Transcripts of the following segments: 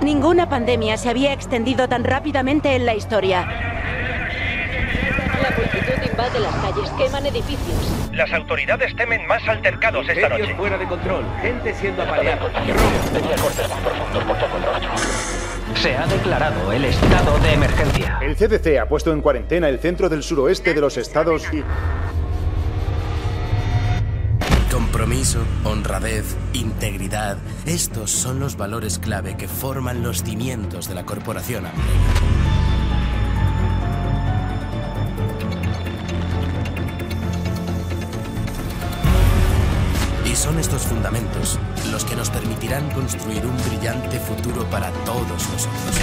Ninguna pandemia se había extendido tan rápidamente en la historia. La multitud invade las calles, queman edificios. Las autoridades temen más altercados esta noche. Fuera de control, gente siendo apaleada. Se ha declarado el estado de emergencia. El CDC ha puesto en cuarentena el centro del suroeste de los estados y... Compromiso, honradez, integridad. Estos son los valores clave que forman los cimientos de la corporación Umbrella. Y son estos fundamentos los que nos permitirán construir un brillante futuro para todos nosotros.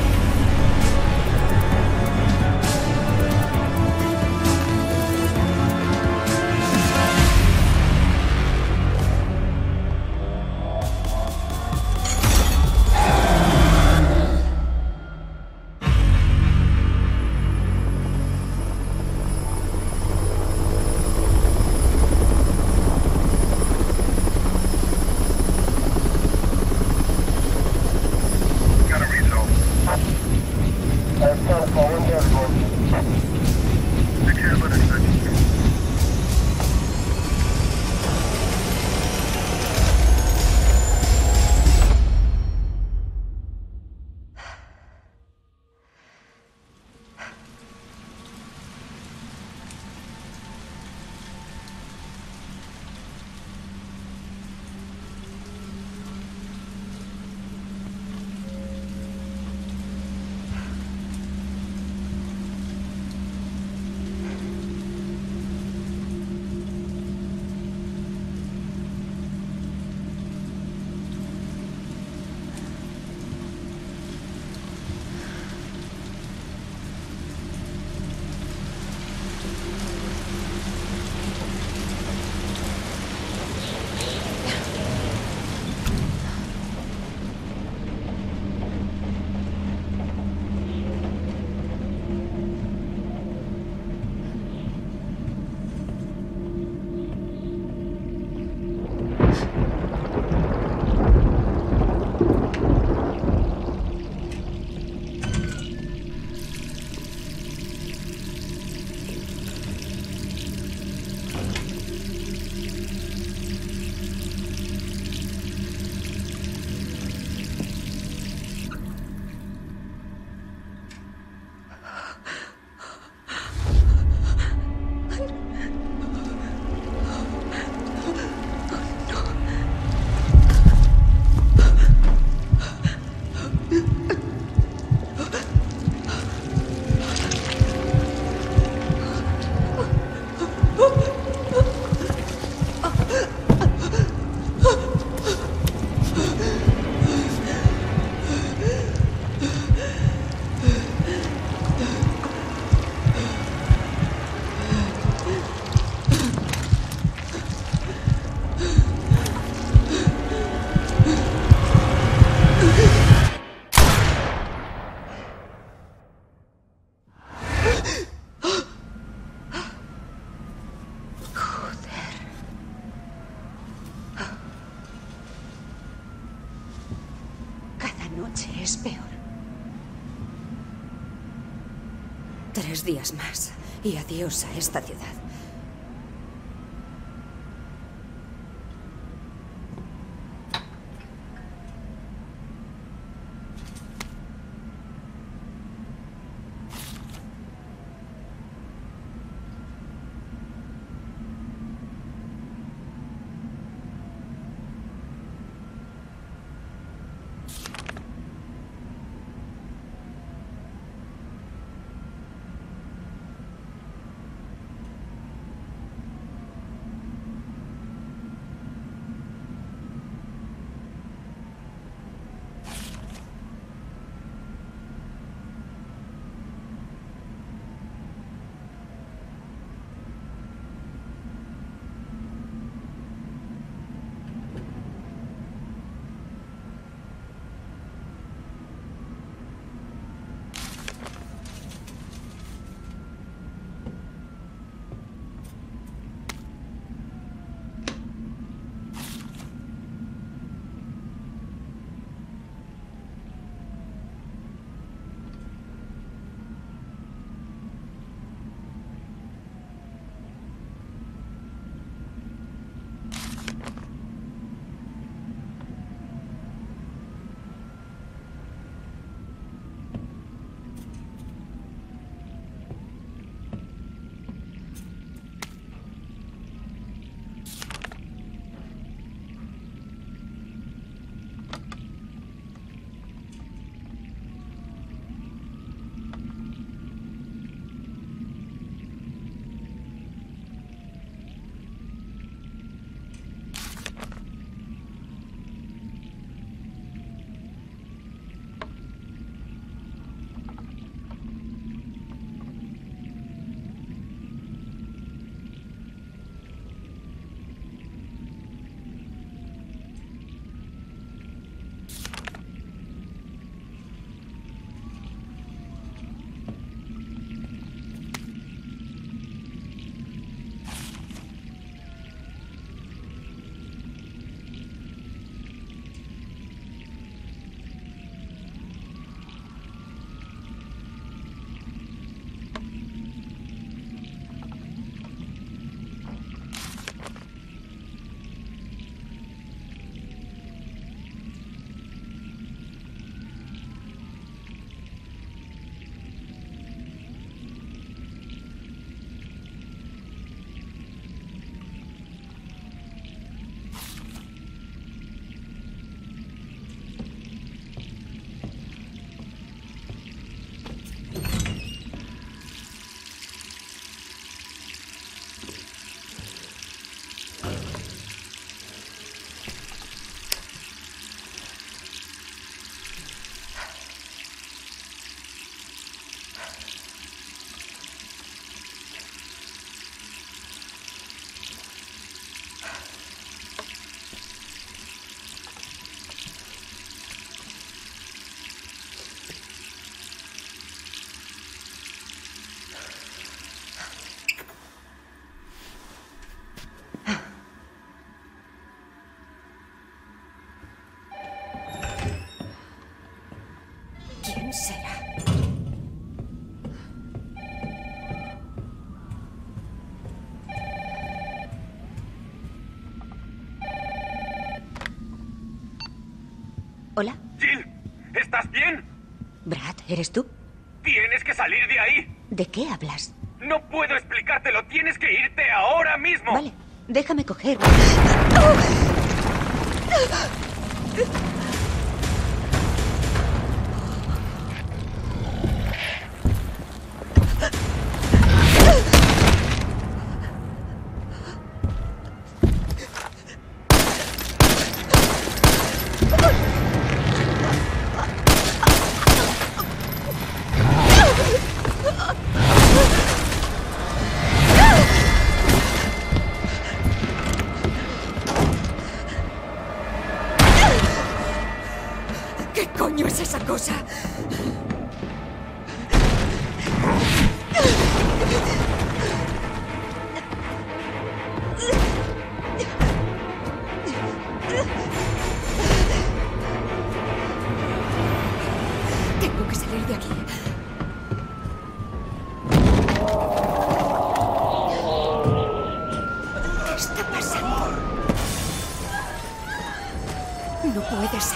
Es peor. 3 días más y adiós a esta ciudad. ¿Estás bien? Brad, ¿eres tú? ¡Tienes que salir de ahí! ¿De qué hablas? No puedo explicártelo. Tienes que irte ahora mismo. Vale, déjame coger. ¿Qué coño es esa cosa? Tengo que salir de aquí. ¿Qué está pasando? No puede ser.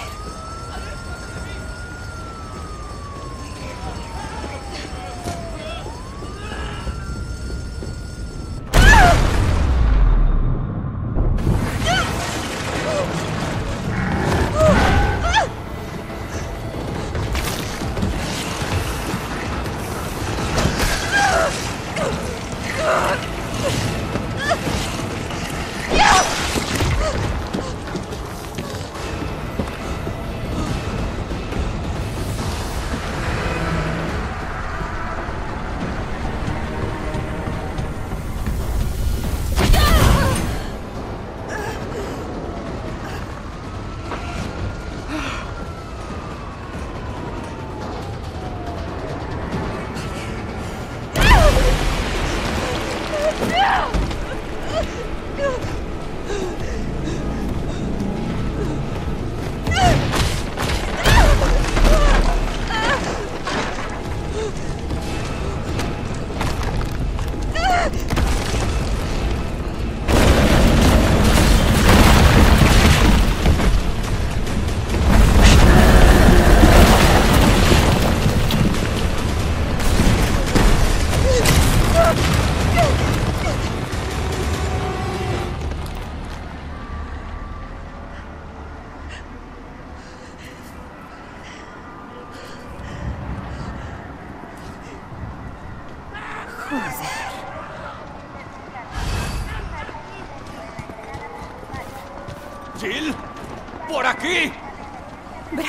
¡Jill! ¡Por aquí! Brad.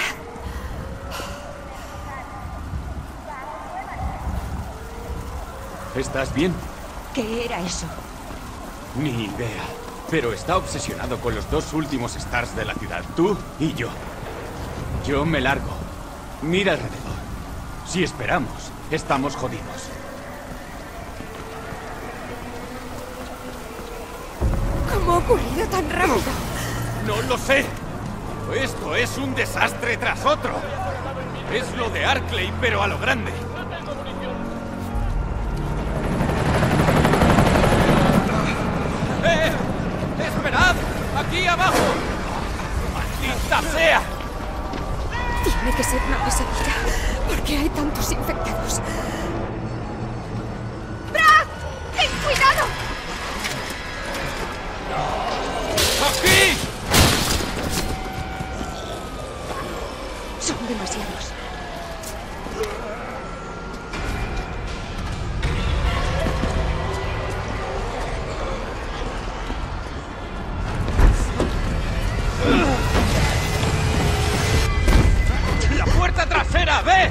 ¿Estás bien? ¿Qué era eso? Ni idea. Pero está obsesionado con los dos últimos stars de la ciudad, tú y yo. Yo me largo. Mira alrededor. Si esperamos, estamos jodidos. ¿Cómo ha ocurrido tan rápido? ¡No lo sé! Esto es un desastre tras otro. Es lo de Arklay, pero a lo grande. ¡Eh! ¡Esperad! ¡Aquí abajo! ¡Maldita sea! Tiene que ser una pesadilla. ¿Por qué hay tantos infectados? ¡Brad! ¡Ten cuidado! ¡Aquí! Son demasiados. ¡La puerta trasera! ¡Ve!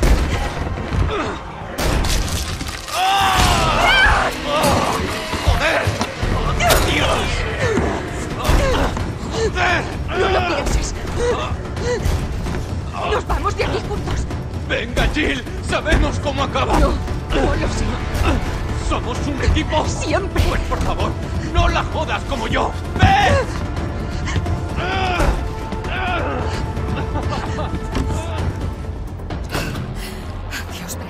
¡Joder! ¡Dios! ¡Joder! No lo pienses. Nos vamos de aquí juntos. ¡Venga, Jill! ¡Sabemos cómo acaba! No, no lo sé. ¿Somos un equipo? Siempre. Pues por favor, no la jodas como yo. ¡Ve! Adiós, Brad.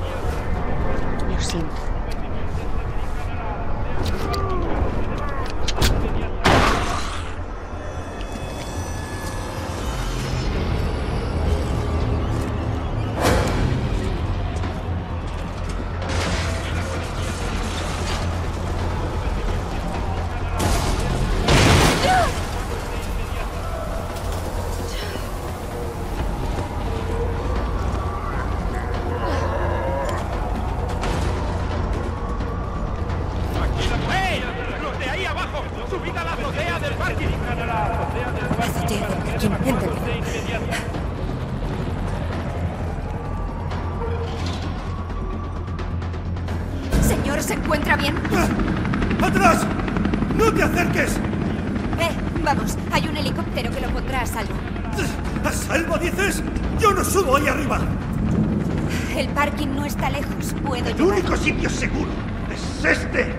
Lo siento. Parkin, entendido. Señor, ¿se encuentra bien? ¡Atrás! ¡No te acerques! Vamos, hay un helicóptero que lo pondrá a salvo. ¿A salvo, dices? ¡Yo no subo ahí arriba! El parking no está lejos, puedo El llevar. único sitio seguro es este.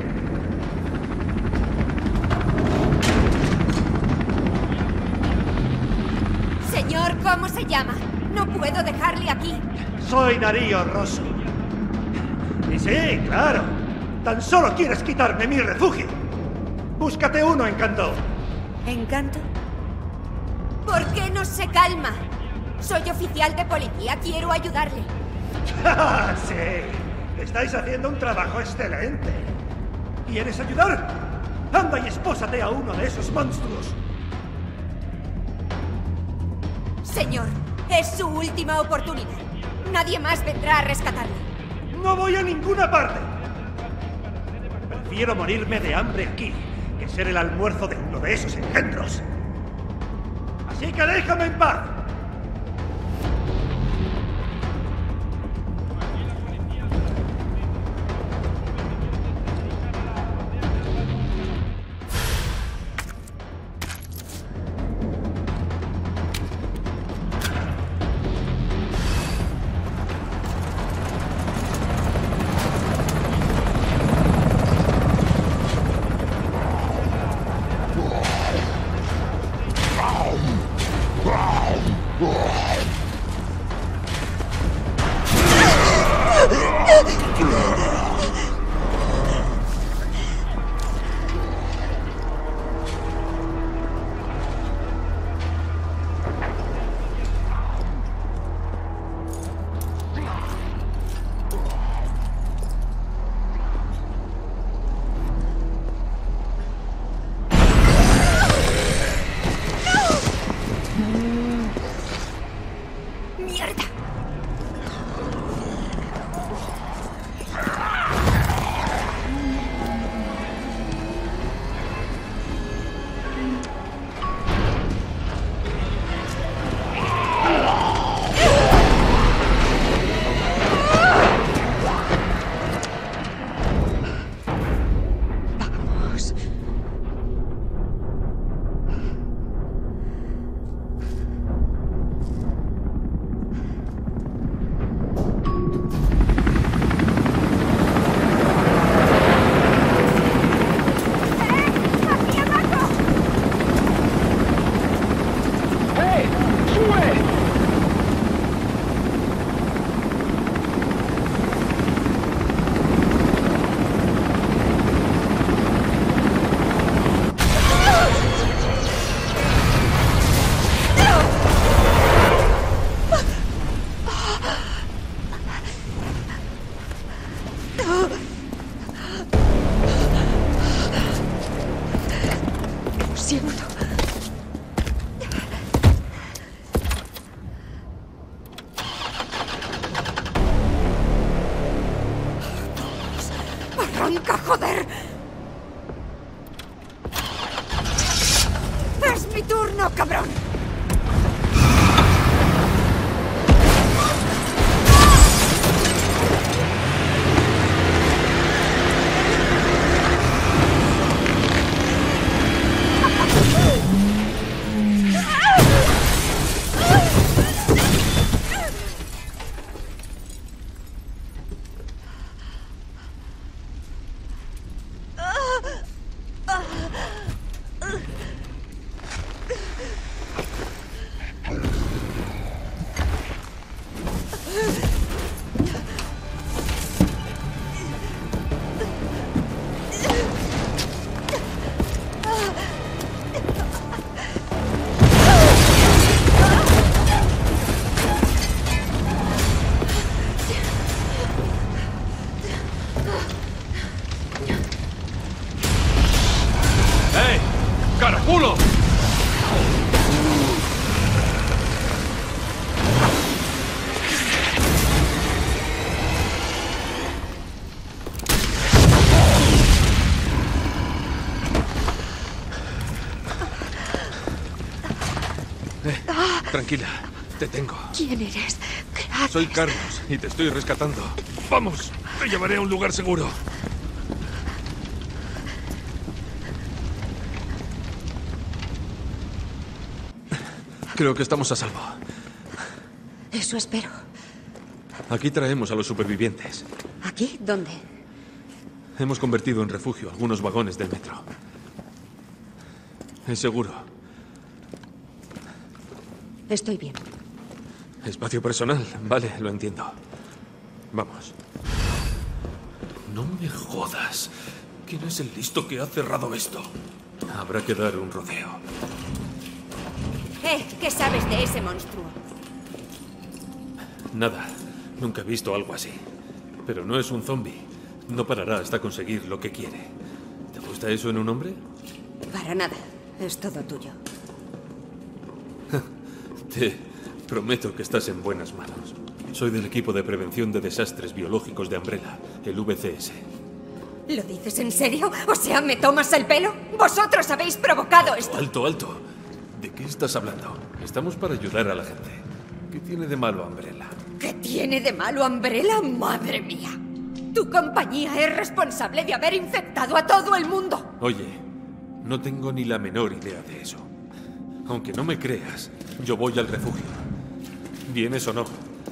Señor, ¿cómo se llama? No puedo dejarle aquí. Soy Darío Rosso. Y sí, claro. Tan solo quieres quitarme mi refugio. Búscate uno, Encanto. ¿Encanto? ¿Por qué no se calma? Soy oficial de policía, quiero ayudarle. Sí, estáis haciendo un trabajo excelente. ¿Quieres ayudar? Anda y espósate a uno de esos monstruos. Señor, es su última oportunidad. Nadie más vendrá a rescatarle. No voy a ninguna parte. Prefiero morirme de hambre aquí que ser el almuerzo de uno de esos engendros. Así que déjame en paz. ¡Arranca, joder! ¡Es mi turno, cabrón! Tranquila, te tengo. ¿Quién eres? ¿Qué haces? Soy Carlos y te estoy rescatando. ¡Vamos! Te llevaré a un lugar seguro. Creo que estamos a salvo. Eso espero. Aquí traemos a los supervivientes. ¿Aquí? ¿Dónde? Hemos convertido en refugio algunos vagones del metro. Es seguro. Estoy bien. Espacio personal. Vale, lo entiendo. Vamos. No me jodas. ¿Quién es el listo que ha cerrado esto? Habrá que dar un rodeo. ¿Qué sabes de ese monstruo? Nada. Nunca he visto algo así. Pero no es un zombie. No parará hasta conseguir lo que quiere. ¿Te gusta eso en un hombre? Para nada. Es todo tuyo. Te prometo que estás en buenas manos. Soy del equipo de prevención de desastres biológicos de Umbrella, el VCS. ¿Lo dices en serio? O sea, ¿me tomas el pelo? ¡Vosotros habéis provocado esto! Alto, alto. ¿De qué estás hablando? Estamos para ayudar a la gente. ¿Qué tiene de malo Umbrella? ¿Qué tiene de malo Umbrella? ¡Madre mía! Tu compañía es responsable de haber infectado a todo el mundo. Oye, no tengo ni la menor idea de eso. Aunque no me creas, yo voy al refugio. ¿Vienes o no?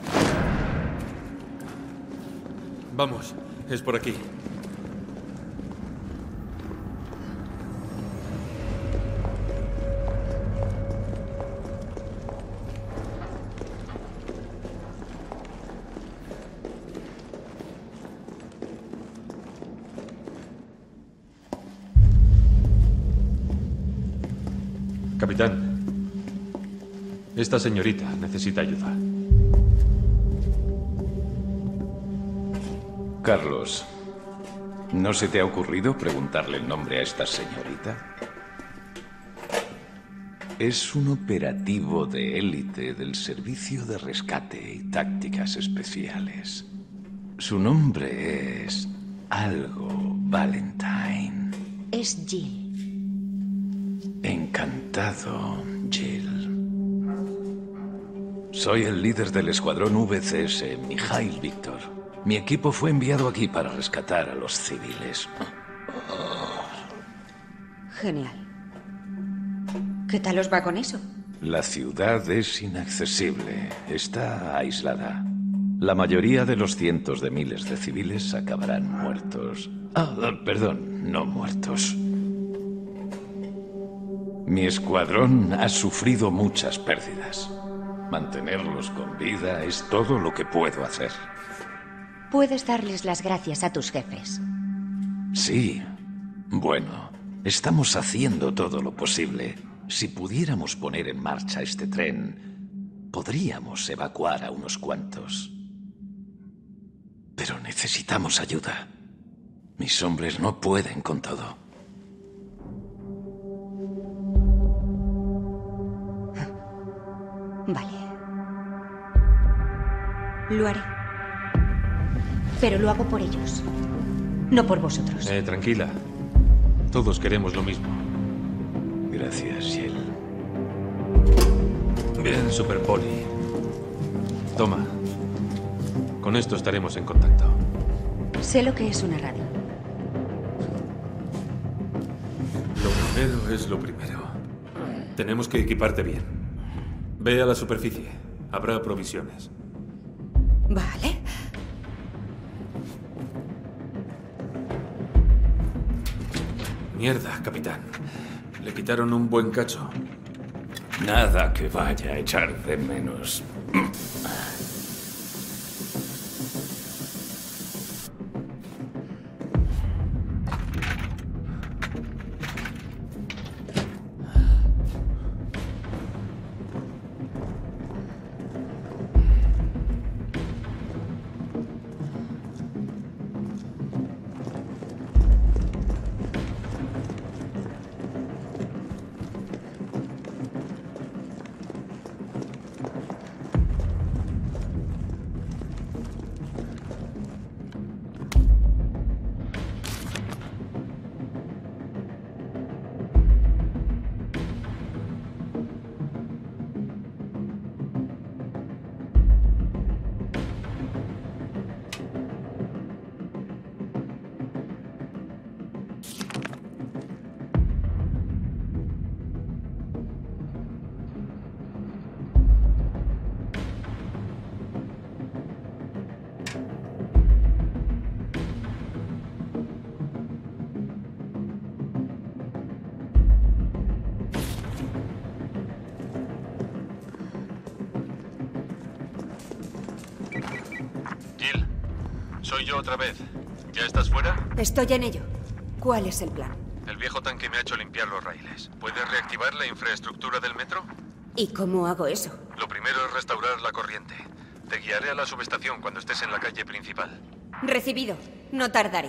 Vamos, es por aquí. Capitán, esta señorita necesita ayuda. Carlos, ¿no se te ha ocurrido preguntarle el nombre a esta señorita? Es un operativo de élite del Servicio de Rescate y Tácticas Especiales. Su nombre es algo Valentine. Es Jill. Encantado, Jill. Soy el líder del escuadrón VCS, Mikhail Víctor. Mi equipo fue enviado aquí para rescatar a los civiles. Genial. ¿Qué tal os va con eso? La ciudad es inaccesible. Está aislada. La mayoría de los cientos de miles de civiles acabarán muertos. Perdón, no muertos. Mi escuadrón ha sufrido muchas pérdidas. Mantenerlos con vida es todo lo que puedo hacer. Puedes darles las gracias a tus jefes. Sí. Bueno, estamos haciendo todo lo posible. Si pudiéramos poner en marcha este tren, podríamos evacuar a unos cuantos. Pero necesitamos ayuda. Mis hombres no pueden con todo. Vale. Lo haré. Pero lo hago por ellos. No por vosotros. Tranquila. Todos queremos lo mismo. Gracias, Jill. Bien, Super Poli. Toma. Con esto estaremos en contacto. Sé lo que es una radio. Lo primero es lo primero. Tenemos que equiparte bien. Ve a la superficie. Habrá provisiones. Vale. Mierda, capitán. Le quitaron un buen cacho. Nada que vaya a echar de menos. soy yo otra vez. ¿Ya estás fuera? Estoy en ello. ¿Cuál es el plan? El viejo tanque me ha hecho limpiar los raíles. ¿Puedes reactivar la infraestructura del metro? ¿Y cómo hago eso? Lo primero es restaurar la corriente. Te guiaré a la subestación cuando estés en la calle principal. Recibido. No tardaré.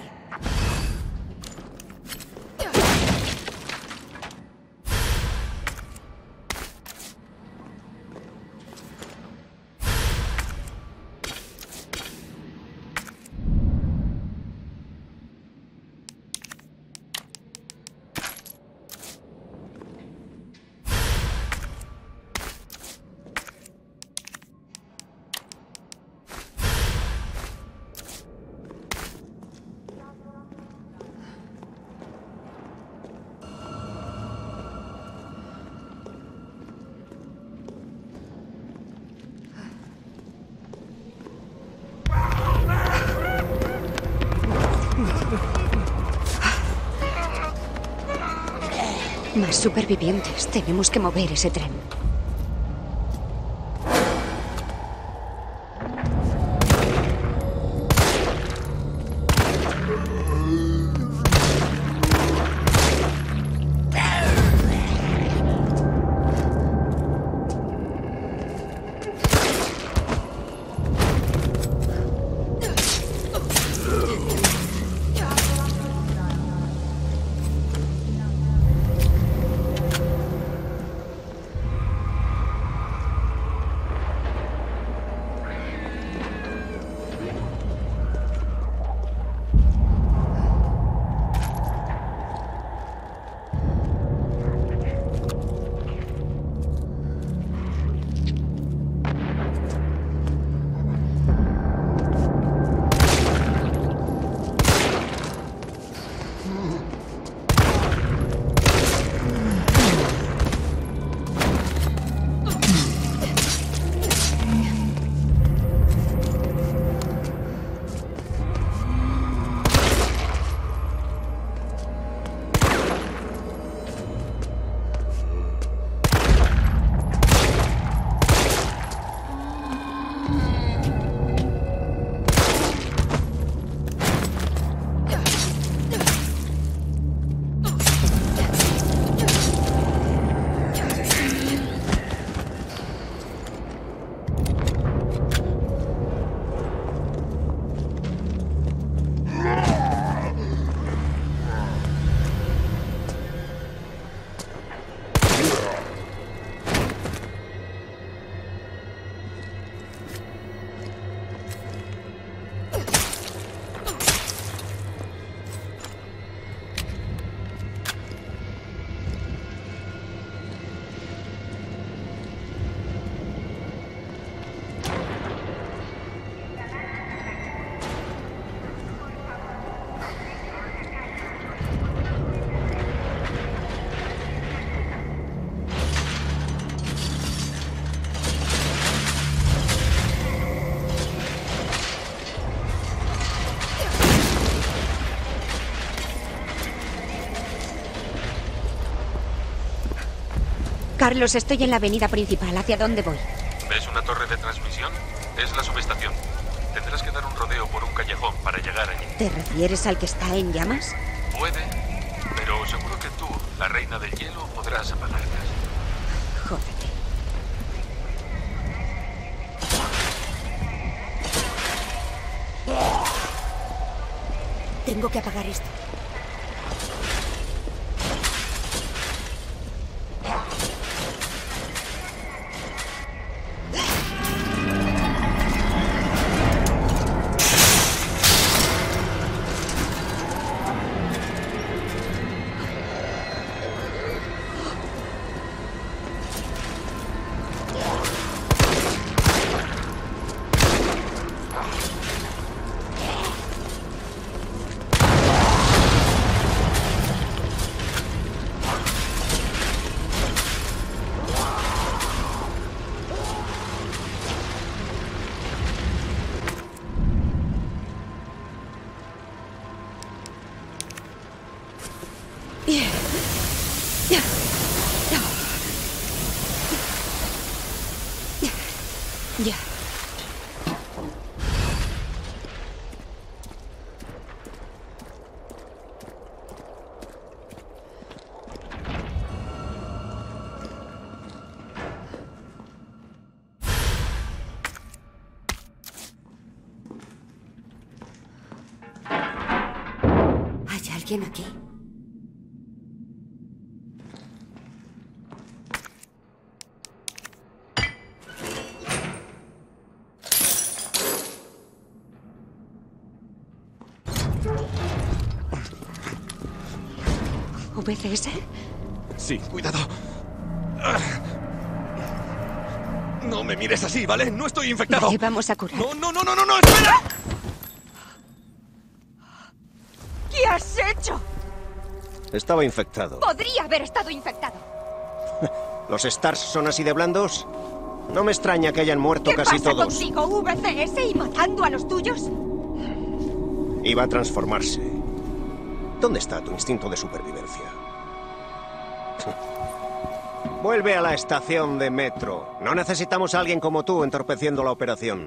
Más supervivientes. Tenemos que mover ese tren. Carlos, estoy en la avenida principal. ¿Hacia dónde voy? ¿Ves una torre de transmisión? Es la subestación. Tendrás que dar un rodeo por un callejón para llegar allí. ¿Te refieres al que está en llamas? Puede, pero seguro que tú, la reina del hielo, podrás apagarlas. Jódete. Tengo que apagar esto. Ya. alguien aquí? ¿VCS? Sí. Cuidado. No me mires así, ¿vale? No estoy infectado. Vale, vamos a curar. No, espera. ¿Qué has hecho? Estaba infectado. Podría haber estado infectado. ¿Los Stars son así de blandos? No me extraña que hayan muerto casi todos. ¿Qué pasa contigo, VCS, y matando a los tuyos? Iba a transformarse. ¿Dónde está tu instinto de supervivencia? Vuelve a la estación de metro. No necesitamos a alguien como tú entorpeciendo la operación.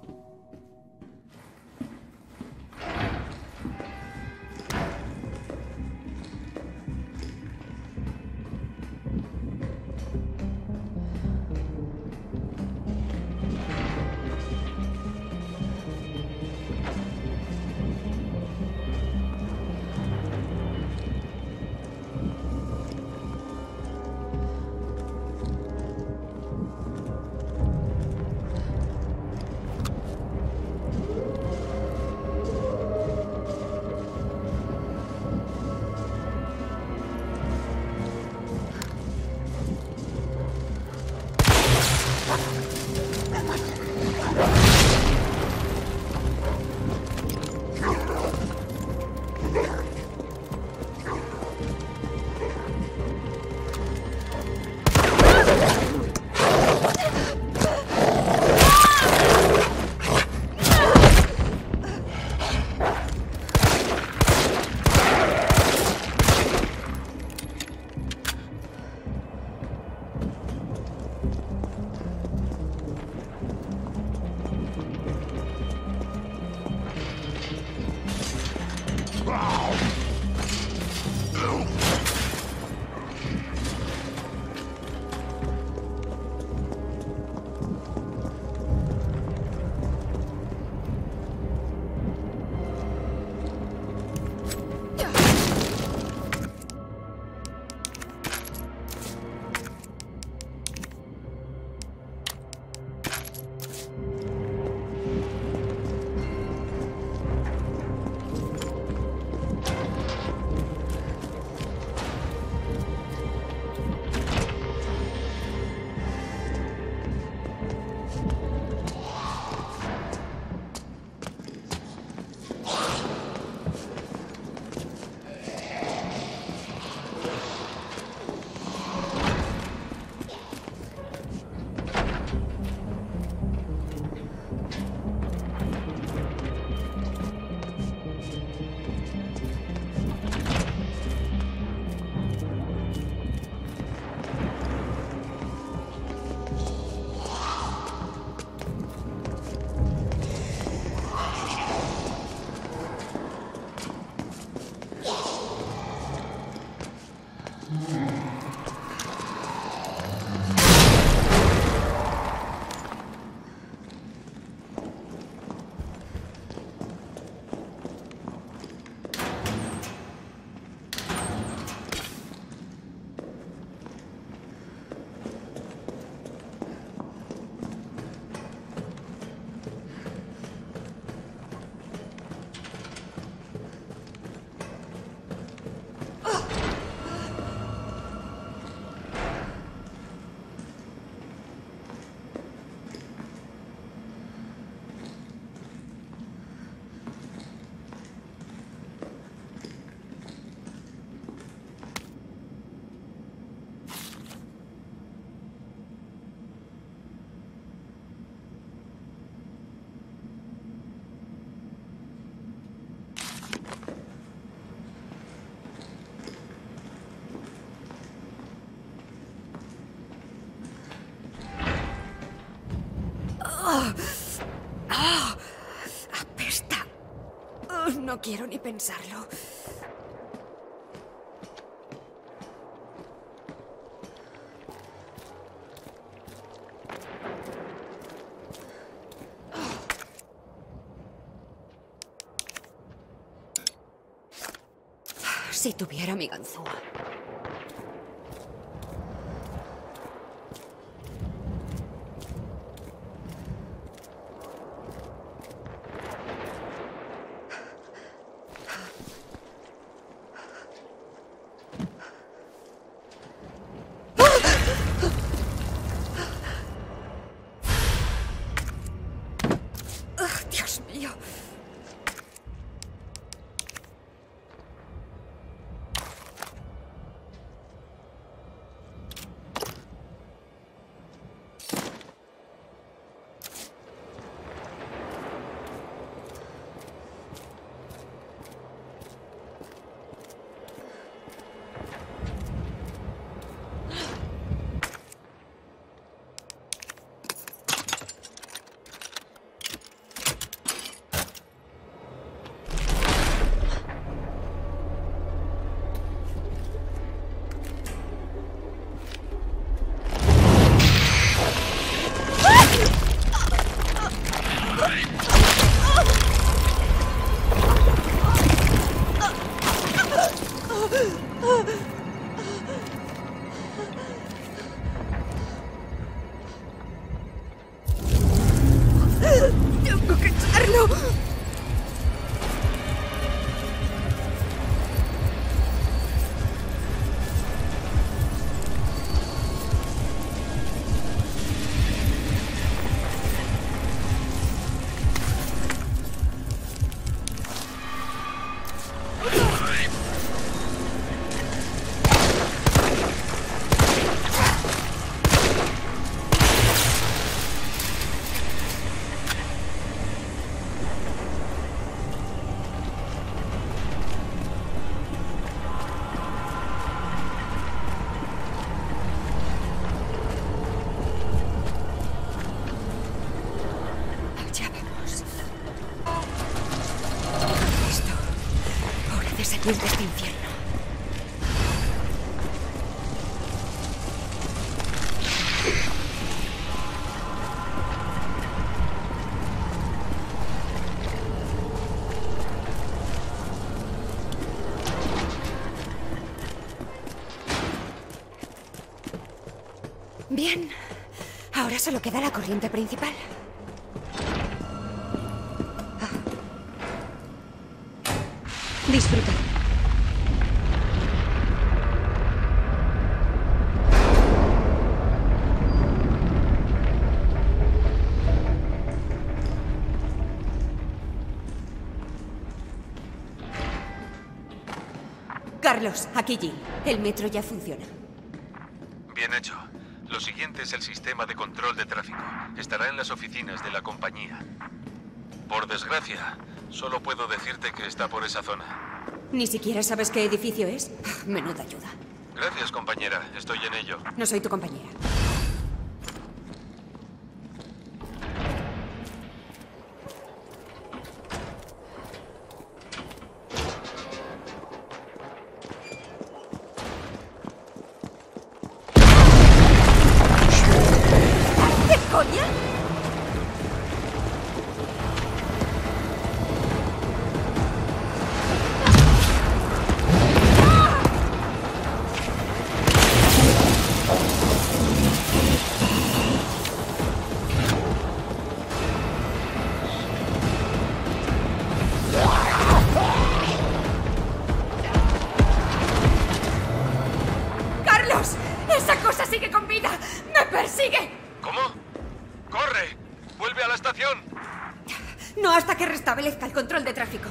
Apesta. No quiero ni pensarlo. Si tuviera mi ganzúa. Dios mío. Tengo que echarlo. De este infierno. Bien, ahora solo queda la corriente principal. Disfruta. Carlos, aquí Jill. El metro ya funciona. Bien hecho. Lo siguiente es el sistema de control de tráfico. Estará en las oficinas de la compañía. Por desgracia, solo puedo decirte que está por esa zona. ¿Ni siquiera sabes qué edificio es? Menuda ayuda. Gracias, compañera. Estoy en ello. No soy tu compañera. No hasta que restablezca el control de tráfico.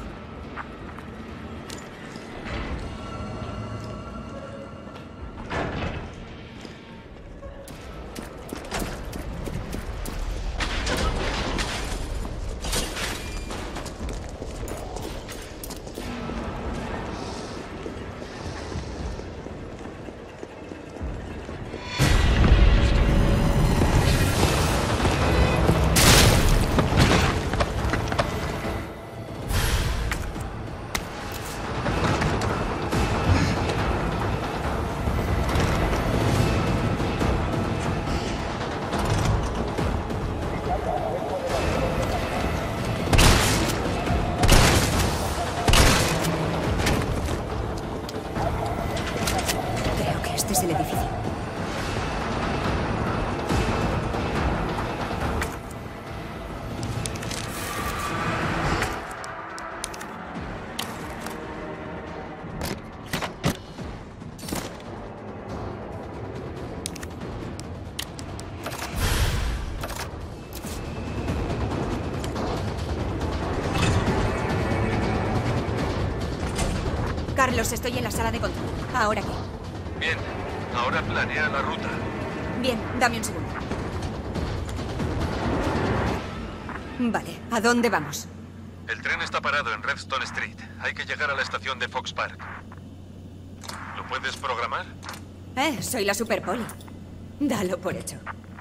Carlos, estoy en la sala de control. ¿Ahora qué? Bien, ahora planea la ruta. Bien, dame un segundo. Vale, ¿a dónde vamos? El tren está parado en Redstone Street. Hay que llegar a la estación de Fox Park. ¿Lo puedes programar? Soy la Super Poli. Dalo por hecho.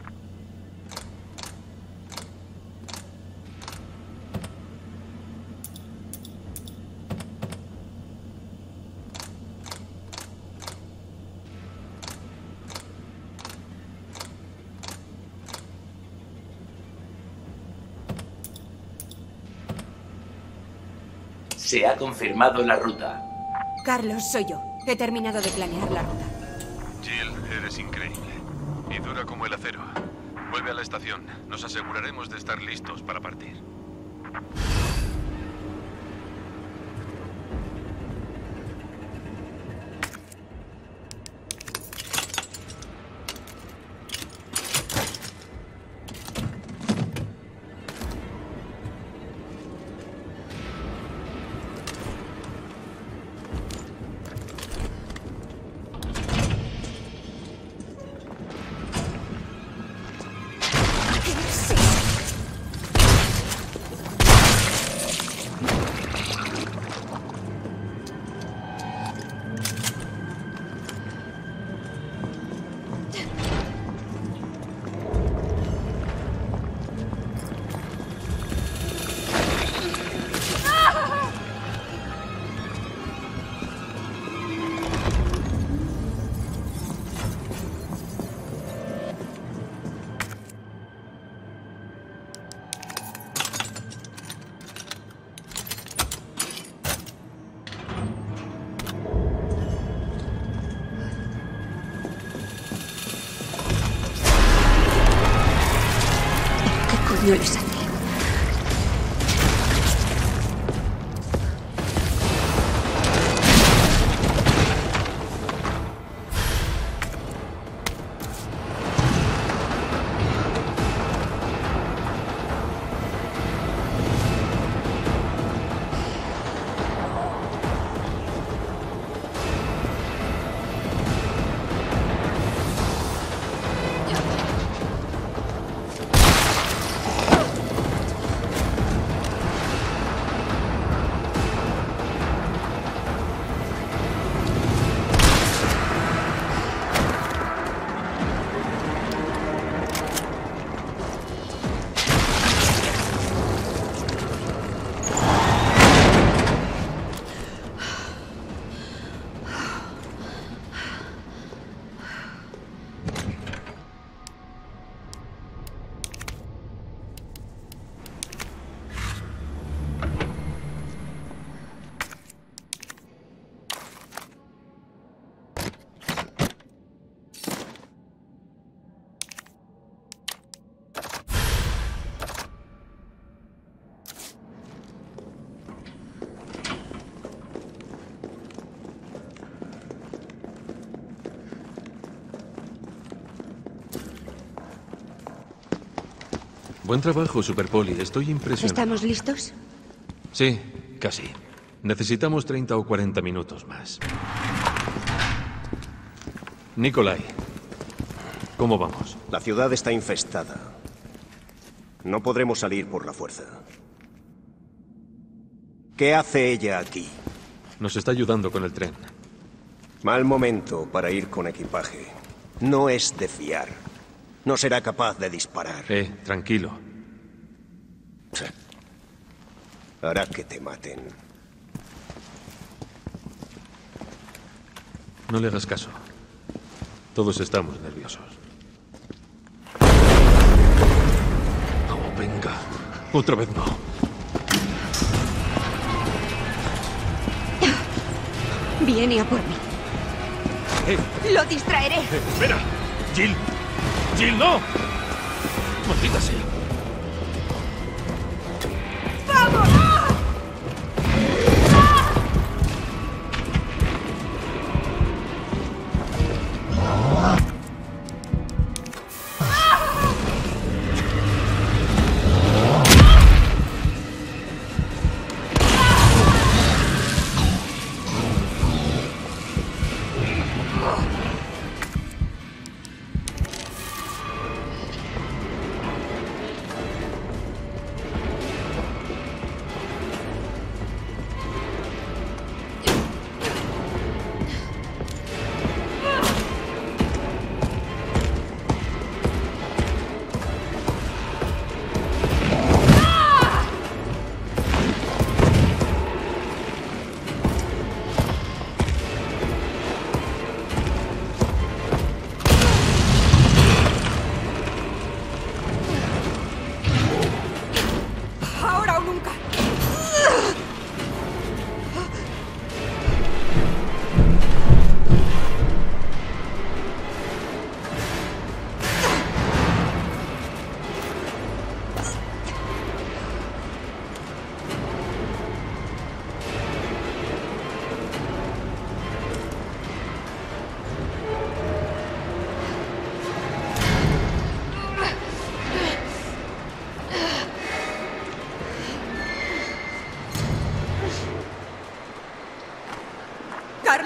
Se ha confirmado la ruta. Carlos, soy yo. He terminado de planear la ruta. Jill, eres increíble. Y dura como el acero. Vuelve a la estación. Nos aseguraremos de estar listos para partir. No les hace. Buen trabajo, Super Poli. Estoy impresionado. ¿Estamos listos? Sí, casi. Necesitamos 30 o 40 minutos más. Nikolai, ¿cómo vamos? La ciudad está infestada. No podremos salir por la fuerza. ¿Qué hace ella aquí? Nos está ayudando con el tren. Mal momento para ir con equipaje. No es de fiar. No será capaz de disparar. Tranquilo. Hará que te maten. No le hagas caso. Todos estamos nerviosos. Oh, venga. Otra vez no. Viene a por mí. Lo distraeré. Espera. Jill. Jill, no. Maldita sea. ¡Vamos!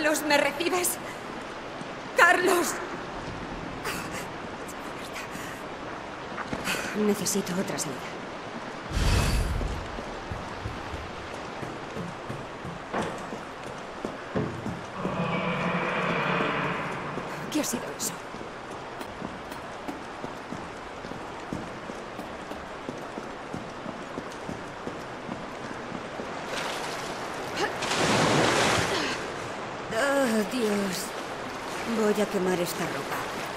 Carlos, ¿me recibes? ¡Carlos! Necesito otra salida. ¿Qué ha sido eso? Oh, Dios. Voy a quemar esta ropa.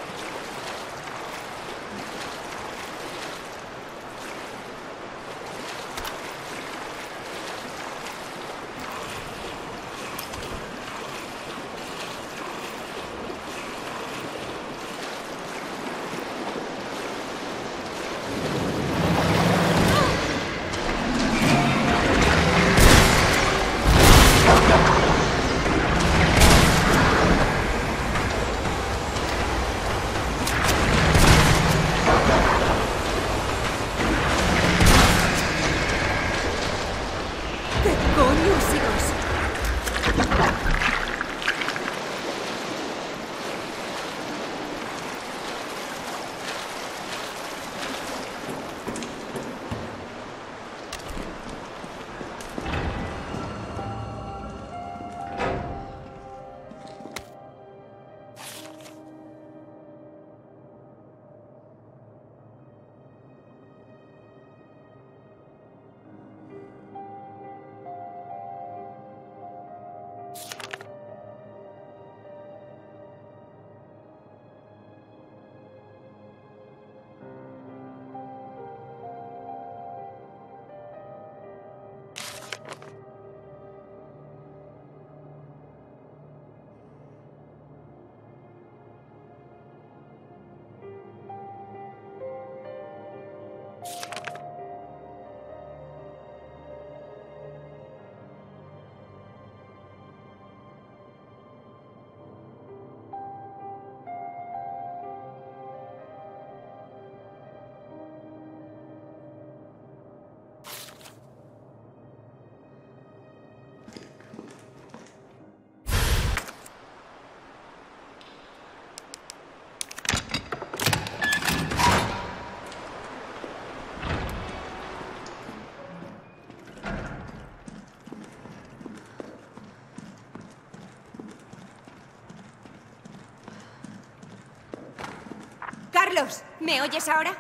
Carlos, ¿me oyes ahora?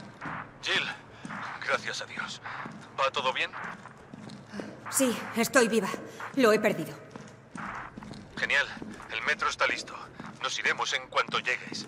Jill, gracias a Dios. ¿Va todo bien? Sí, estoy viva. Lo he perdido. Genial. El metro está listo. Nos iremos en cuanto llegues.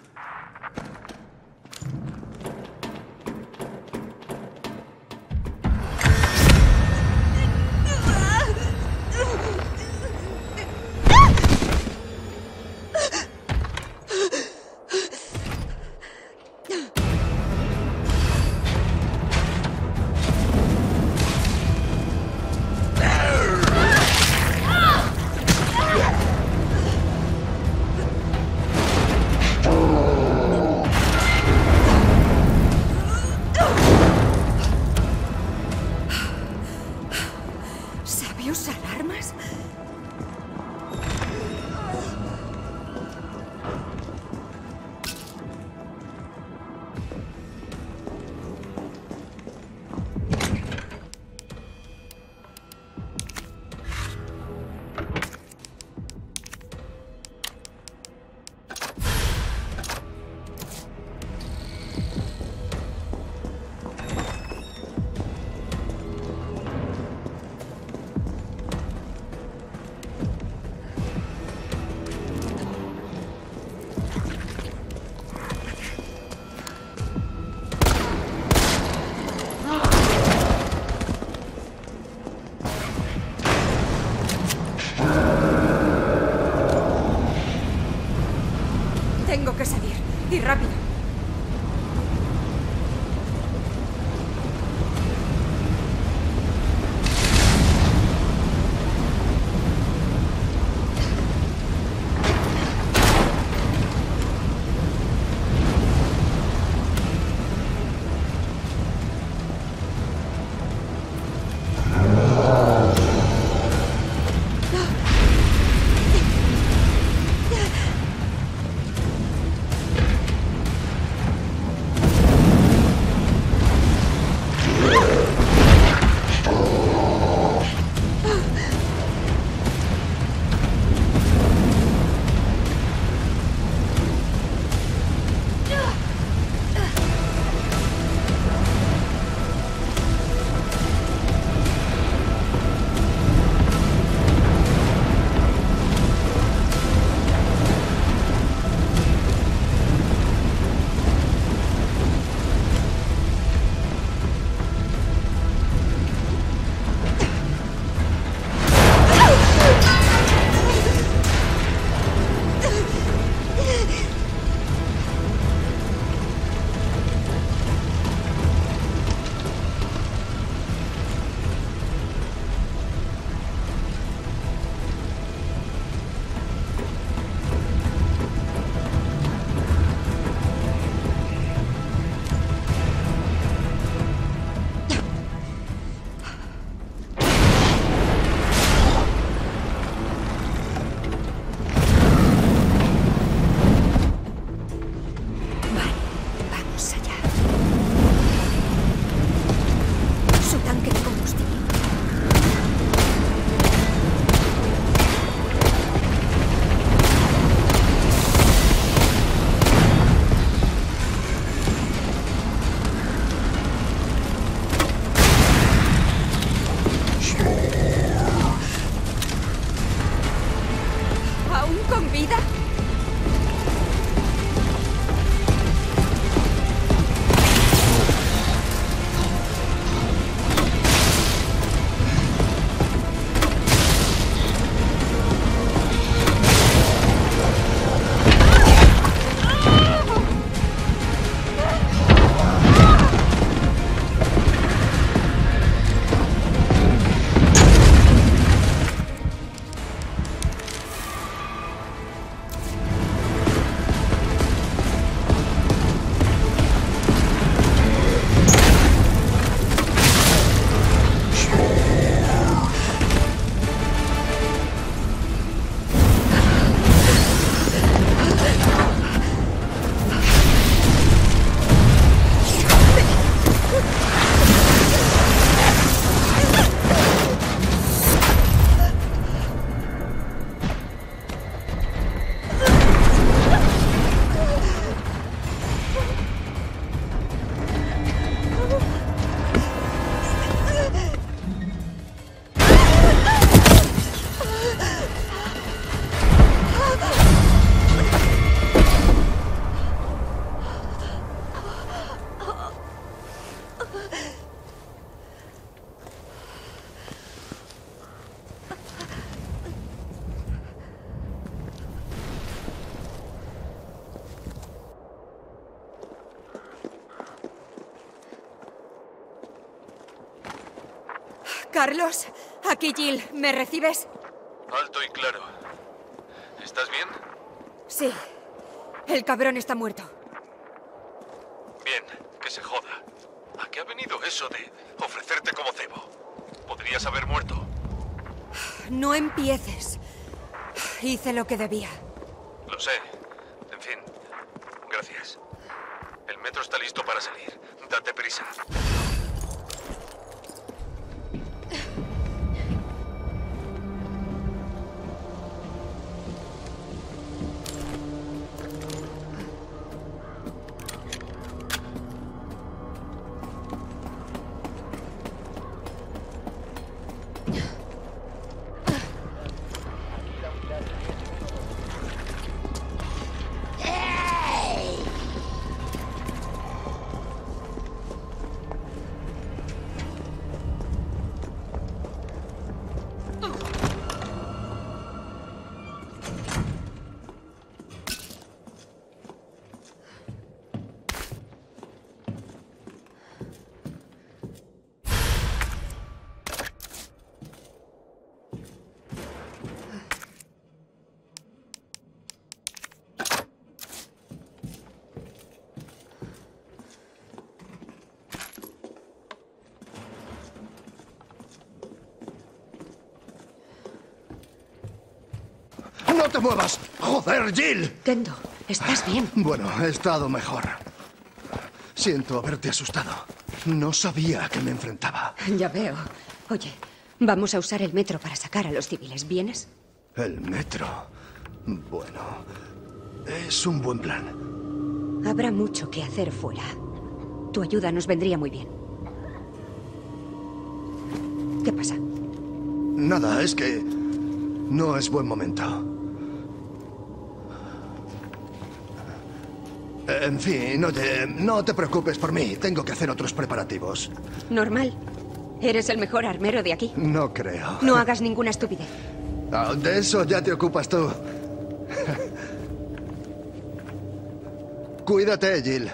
Carlos, aquí Jill. ¿Me recibes? Alto y claro. ¿Estás bien? Sí. El cabrón está muerto. Bien, que se joda. ¿A qué ha venido eso de ofrecerte como cebo? Podrías haber muerto. No empieces. Hice lo que debía. Lo sé. En fin, gracias. El metro está listo para salir. Date prisa. ¡No te muevas! ¡Joder, Jill! Kendo, ¿estás bien? Bueno, he estado mejor. Siento haberte asustado. No sabía a qué me enfrentaba. Ya veo. Oye, vamos a usar el metro para sacar a los civiles. ¿Vienes? ¿El metro? Bueno, es un buen plan. Habrá mucho que hacer fuera. Tu ayuda nos vendría muy bien. ¿Qué pasa? Nada, es que no es buen momento. En fin, oye, no te preocupes por mí. Tengo que hacer otros preparativos. Normal. Eres el mejor armero de aquí. No creo. No hagas ninguna estupidez. De eso ya te ocupas tú. Cuídate, Jill.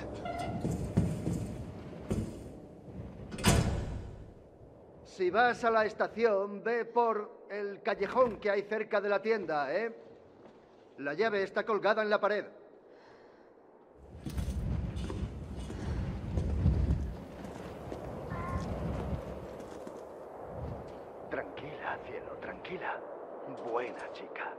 Si vas a la estación, ve por el callejón que hay cerca de la tienda, ¿eh? La llave está colgada en la pared. Tranquila, cielo, tranquila. Buena chica.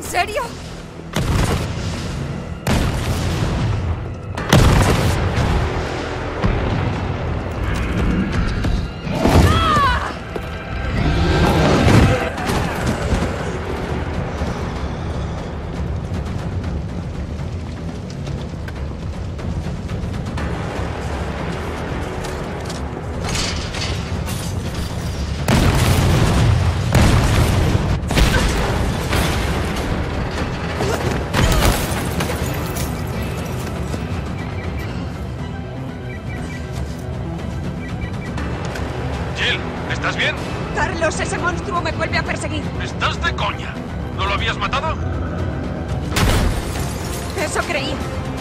serio? ¿Estás bien? Carlos, ese monstruo me vuelve a perseguir. ¿Estás de coña? ¿No lo habías matado? Eso creí.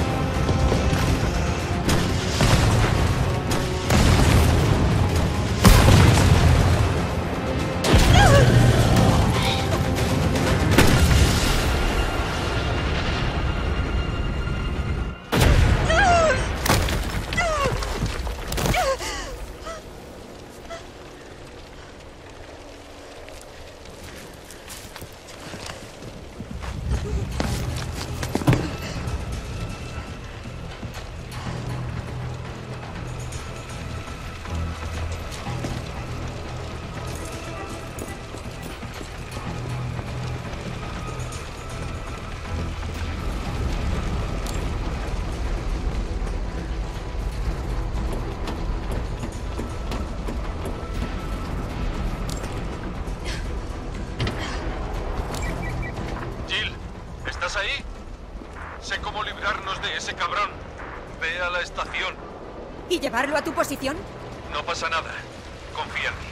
¿Estás ahí? Sé cómo librarnos de ese cabrón. Ve a la estación. ¿Y llevarlo a tu posición? No pasa nada. Confía en mí.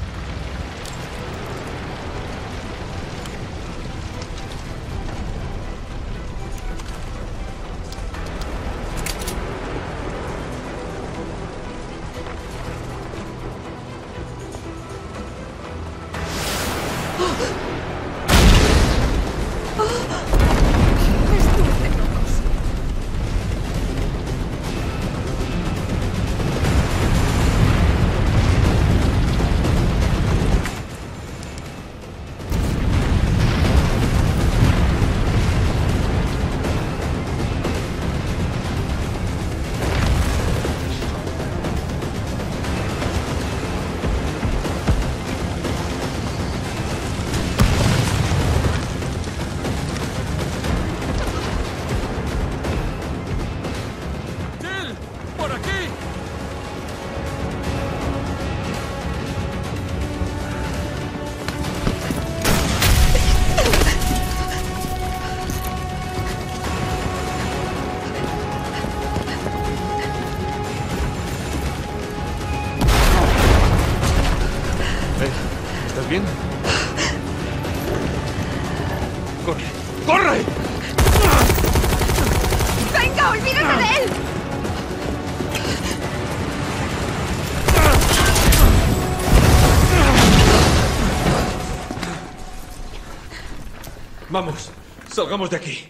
¿Bien? ¡Corre! ¡Corre! ¡Venga, olvídate de él! Vamos, salgamos de aquí.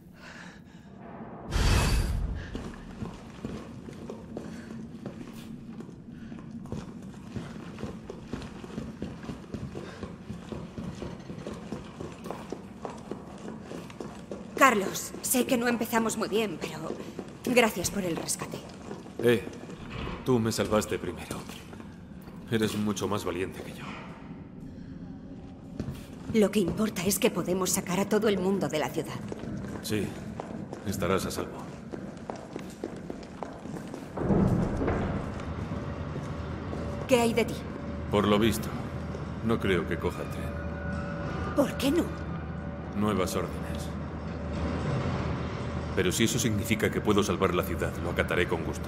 Carlos, sé que no empezamos muy bien, pero gracias por el rescate. Tú me salvaste primero. Eres mucho más valiente que yo. Lo que importa es que podemos sacar a todo el mundo de la ciudad. Sí, estarás a salvo. ¿Qué hay de ti? Por lo visto, no creo que coja el tren. ¿Por qué no? Nuevas órdenes. Pero si eso significa que puedo salvar la ciudad, lo acataré con gusto.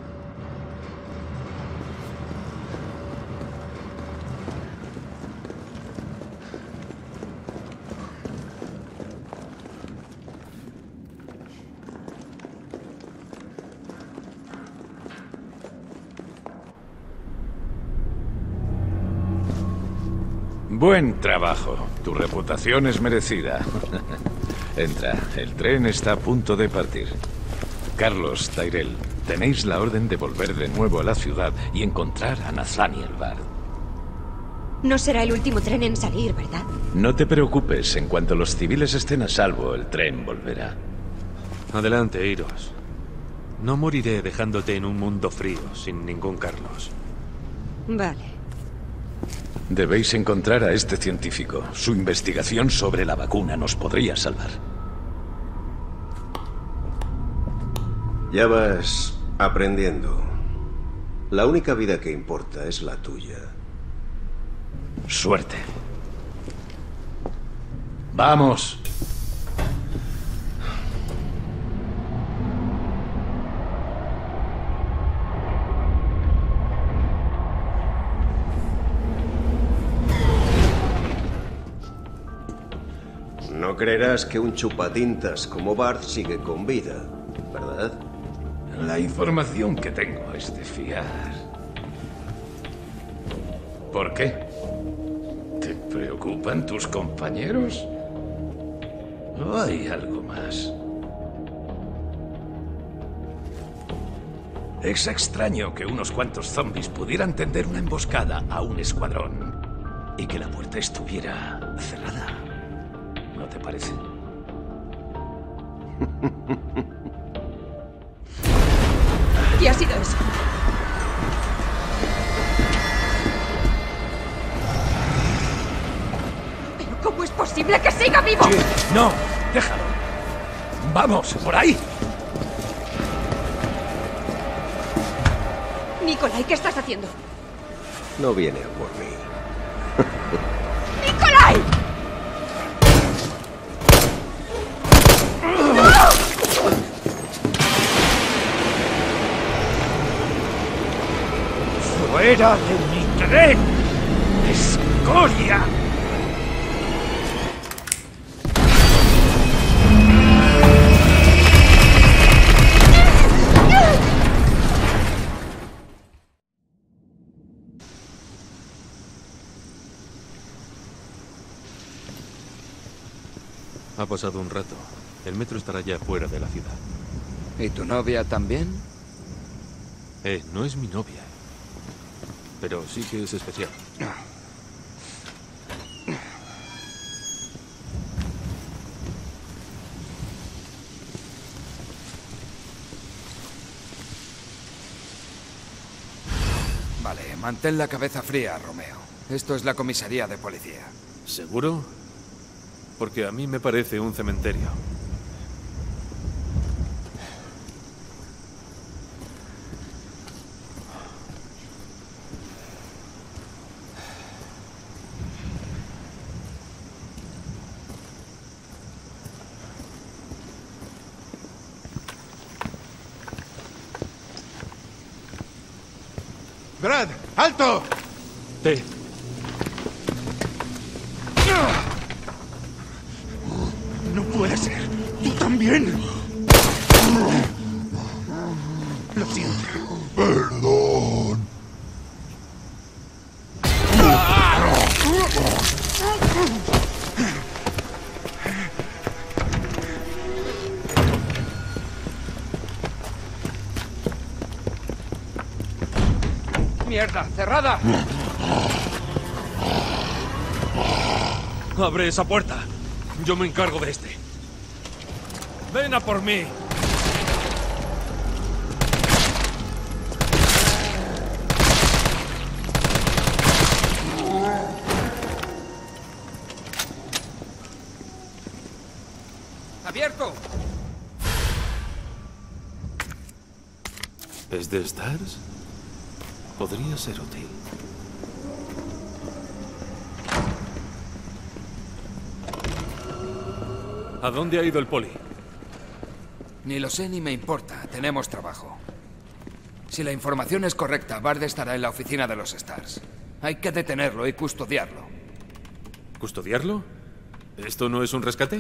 Buen trabajo. Tu reputación es merecida. Entra, el tren está a punto de partir. Carlos, Tyrell, tenéis la orden de volver de nuevo a la ciudad y encontrar a Nathaniel Bard. No será el último tren en salir, ¿verdad? No te preocupes, en cuanto los civiles estén a salvo, el tren volverá. Adelante, iros. No moriré dejándote en un mundo frío, sin ningún Carlos. Vale. Debéis encontrar a este científico. Su investigación sobre la vacuna nos podría salvar. Ya vas aprendiendo. La única vida que importa es la tuya. Suerte. ¡Vamos! No creerás que un chupatintas como Bart sigue con vida, ¿verdad? La información que tengo es de fiar. ¿Por qué? ¿Te preocupan tus compañeros? ¿O hay algo más? Es extraño que unos cuantos zombies pudieran tender una emboscada a un escuadrón y que la puerta estuviera cerrada. ¿No te parece? ¿Qué ha sido eso? ¿Pero cómo es posible que siga vivo? No, déjalo. Vamos, por ahí. Nikolai, ¿qué estás haciendo? No viene a por mí. ¡Nikolai! ¡Fuera de mi tren! ¡Escoria! Ha pasado un rato. El metro estará ya fuera de la ciudad. ¿Y tu novia también? No es mi novia. Pero sí que es especial. Vale, mantén la cabeza fría, Romeo. Esto es la comisaría de policía. ¿Seguro? Porque a mí me parece un cementerio. ¡Brad! ¡Alto! No puede ser. ¿Tú también? Lo siento. Perdón. ¡Mierda! ¡Cerrada! ¡Abre esa puerta! Yo me encargo de este. ¡Ven a por mí! ¡Abierto! ¿Es de Stars? Podría ser útil. ¿A dónde ha ido el poli? Ni lo sé ni me importa. Tenemos trabajo. Si la información es correcta, Bard estará en la oficina de los Stars. Hay que detenerlo y custodiarlo. ¿Custodiarlo? ¿Esto no es un rescate?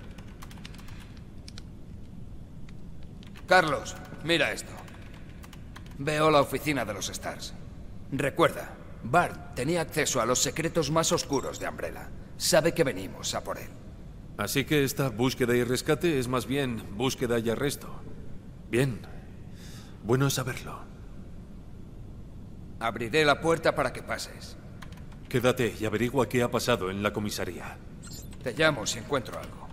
Carlos, mira esto. Veo la oficina de los Stars. Recuerda, Bard tenía acceso a los secretos más oscuros de Umbrella. Sabe que venimos a por él. Así que esta búsqueda y rescate es más bien búsqueda y arresto. Bien. Bueno saberlo. Abriré la puerta para que pases. Quédate y averigua qué ha pasado en la comisaría. Te llamo si encuentro algo.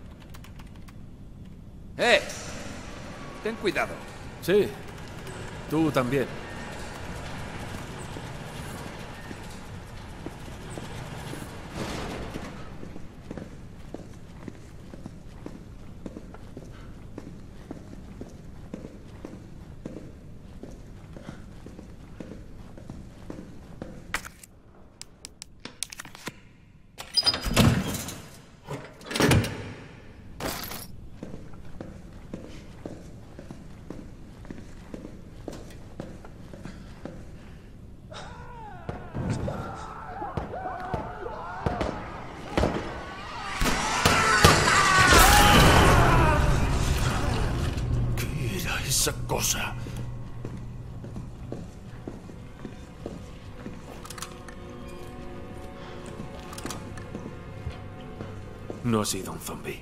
¡Eh! Ten cuidado. Sí, tú también. Esa cosa. No ha sido un zombie.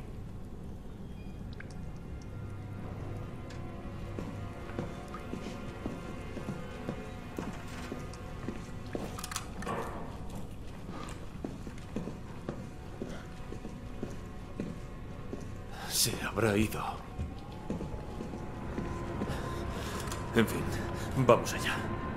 Se habrá ido. En fin, vamos allá.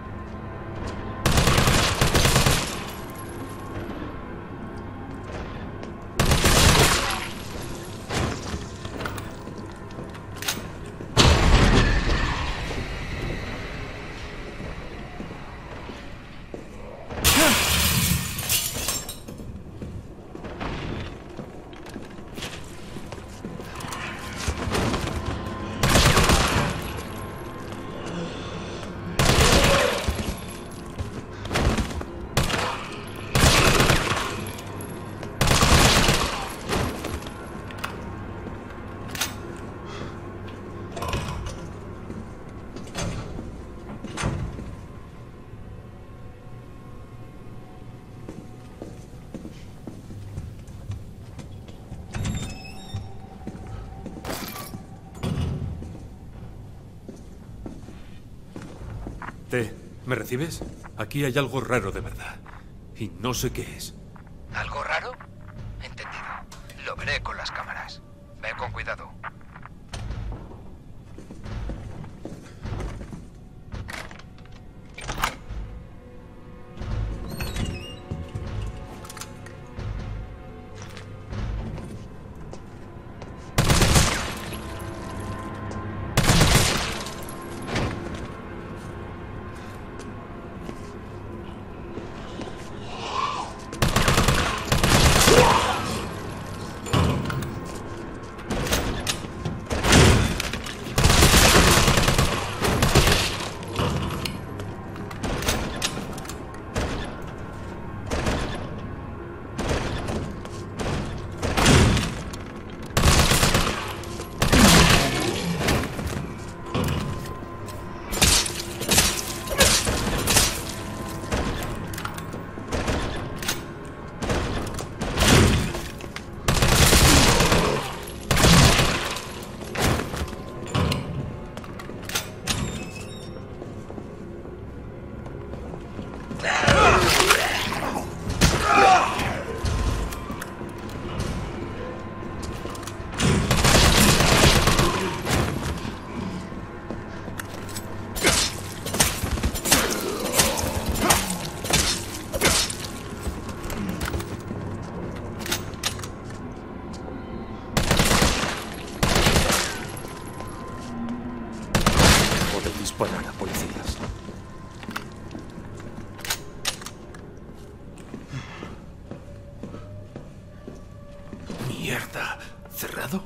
¿Me recibes? Aquí hay algo raro de verdad. Y no sé qué es. ¿Algo raro? Entendido. Lo veré con las cámaras. Ve con cuidado. Disparar a policías. Mierda. ¿Cerrado?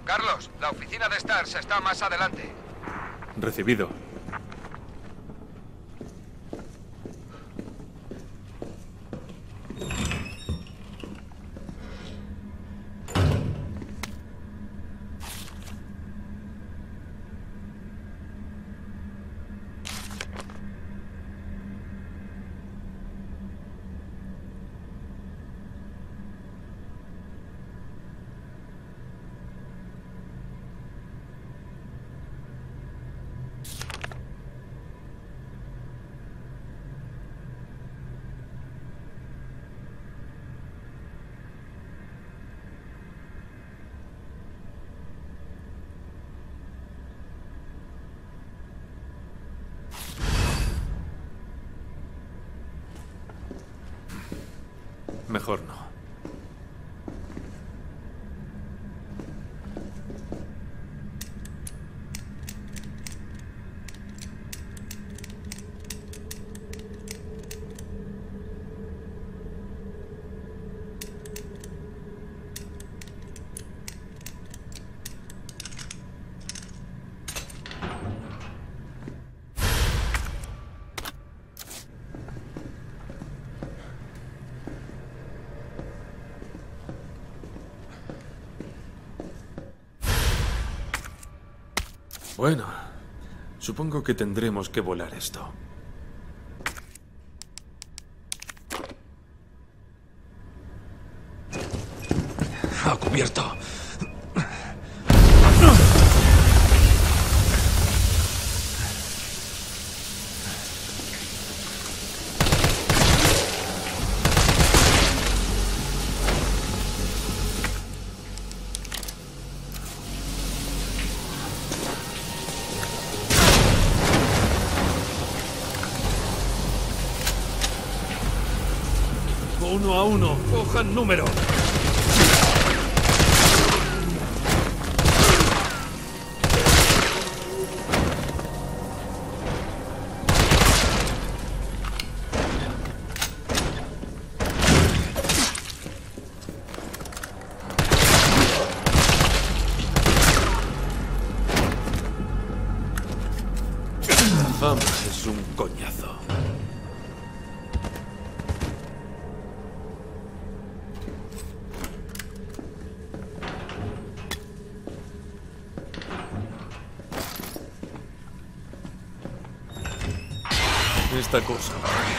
Carlos, la oficina de Stars está más adelante. Recibido. Mejor no. Bueno, supongo que tendremos que volar esto. Ha cubierto. Uno a uno, cojan número. Vamos, es un coñazo. Esta cosa.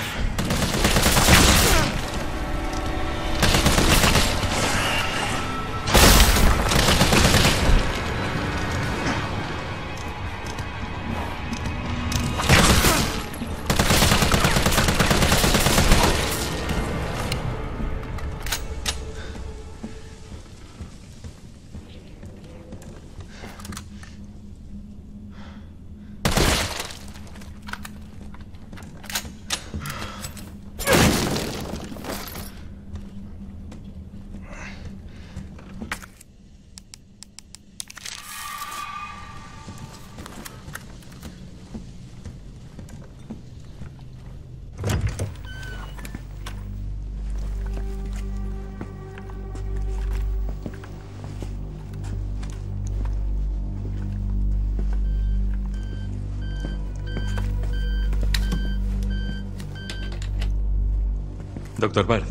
Doctor Bard.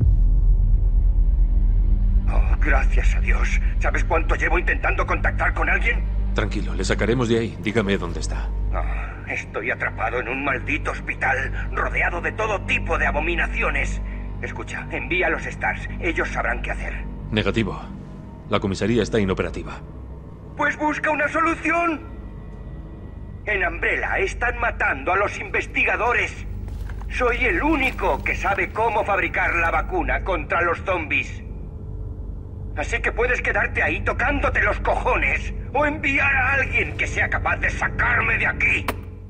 Oh, gracias a Dios. ¿Sabes cuánto llevo intentando contactar con alguien? Tranquilo, le sacaremos de ahí. Dígame dónde está. Oh, estoy atrapado en un maldito hospital, rodeado de todo tipo de abominaciones. Escucha, envía a los Stars. Ellos sabrán qué hacer. Negativo. La comisaría está inoperativa. Pues busca una solución. En Umbrella están matando a los investigadores. Soy el único que sabe cómo fabricar la vacuna contra los zombies. Así que puedes quedarte ahí tocándote los cojones o enviar a alguien que sea capaz de sacarme de aquí.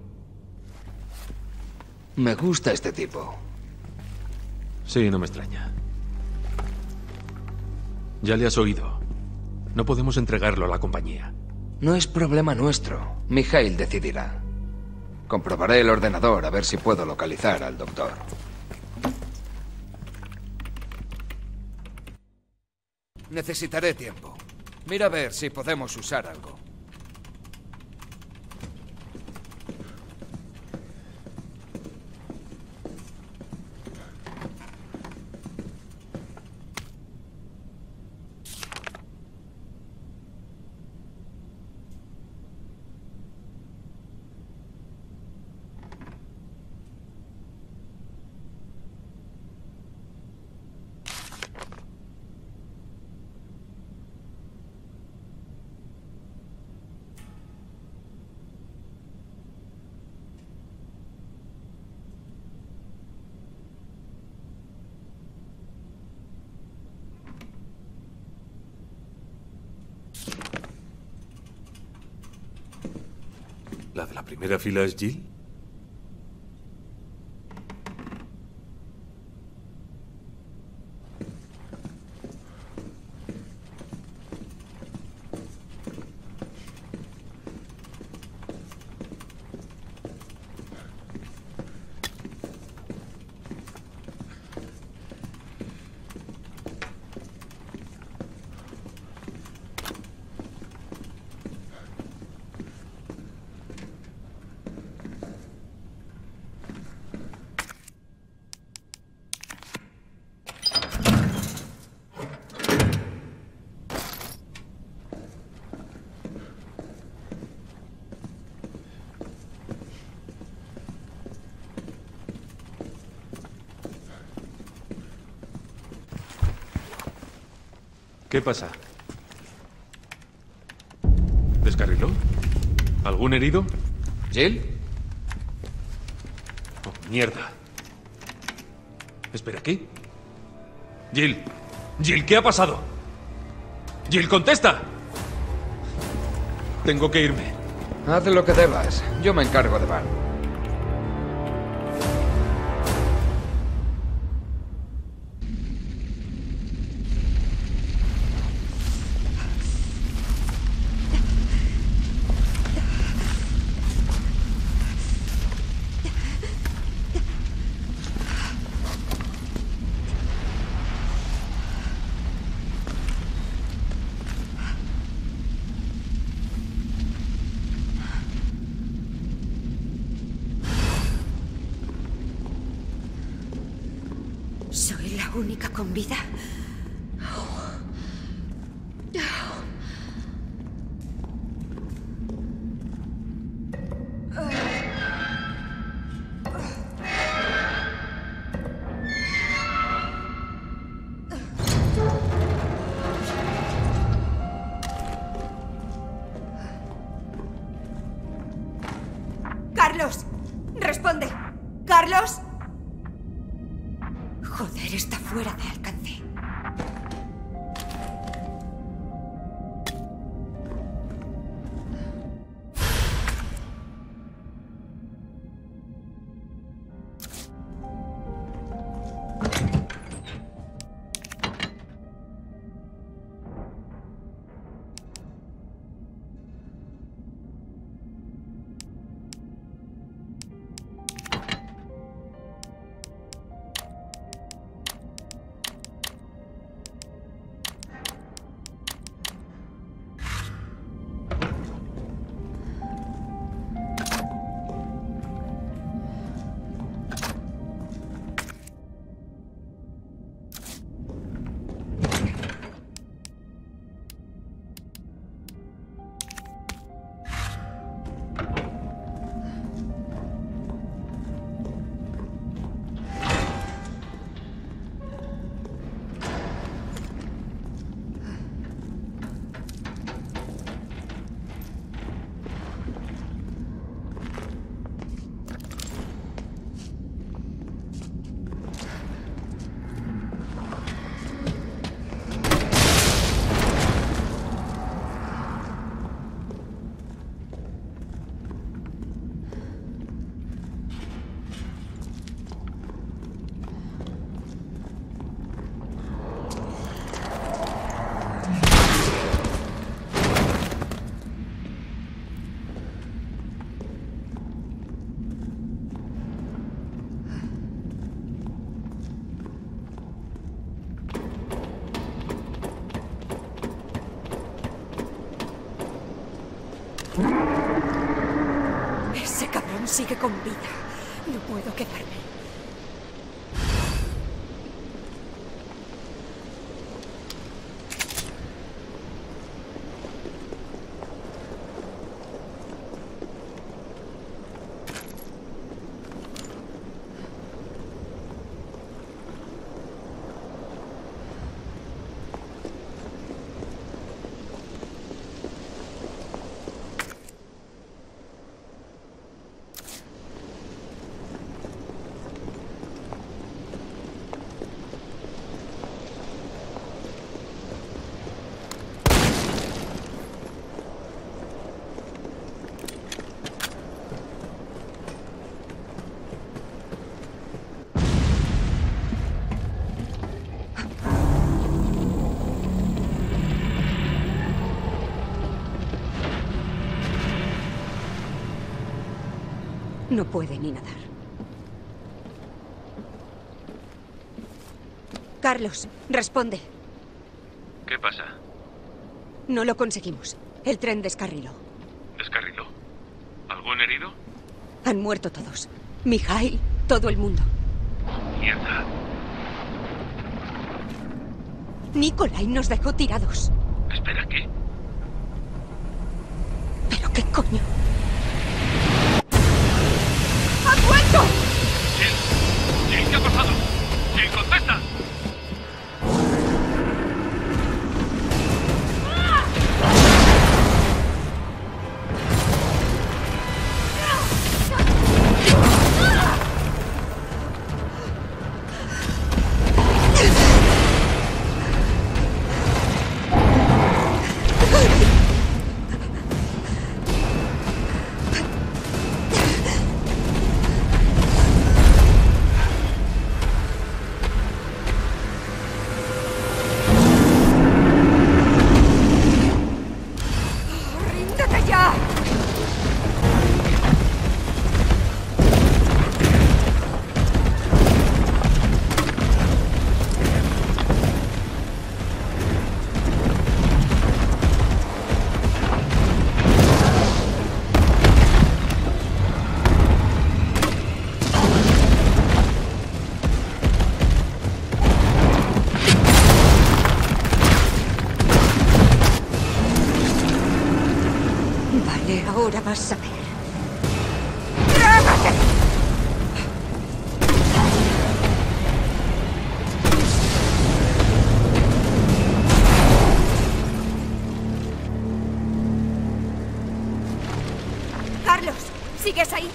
Me gusta este tipo. Sí, no me extraña. Ya le has oído. No podemos entregarlo a la compañía. No es problema nuestro. Mikhail decidirá. Comprobaré el ordenador a ver si puedo localizar al doctor. Necesitaré tiempo. Mira a ver si podemos usar algo. ¿La de la primera fila es Jill? ¿Qué pasa? ¿Descarriló? ¿Algún herido? ¿Jill? Oh, mierda. Espera, ¿qué? Jill. Jill, ¿qué ha pasado? Jill, contesta. Tengo que irme. Haz lo que debas. Yo me encargo de Bart. ¿Soy la única con vida? ¡Carlos! ¡Responde! ¡Carlos! Joder, está fuera de alcance. sigue con vida. No puedo quedarme. No puede ni nadar. Carlos, responde. ¿Qué pasa? No lo conseguimos. El tren descarriló. ¿Descarriló? ¿Algún herido? Han muerto todos. Mikhail, todo el mundo. Mierda. Nikolai nos dejó tirados. Espera, ¿qué? ¿Pero qué coño? ¡Han vuelto! Jill, ¿qué ha pasado? Jill, contesta. Ahora vas a ver. ¡Trágate! Carlos, ¿sigues ahí?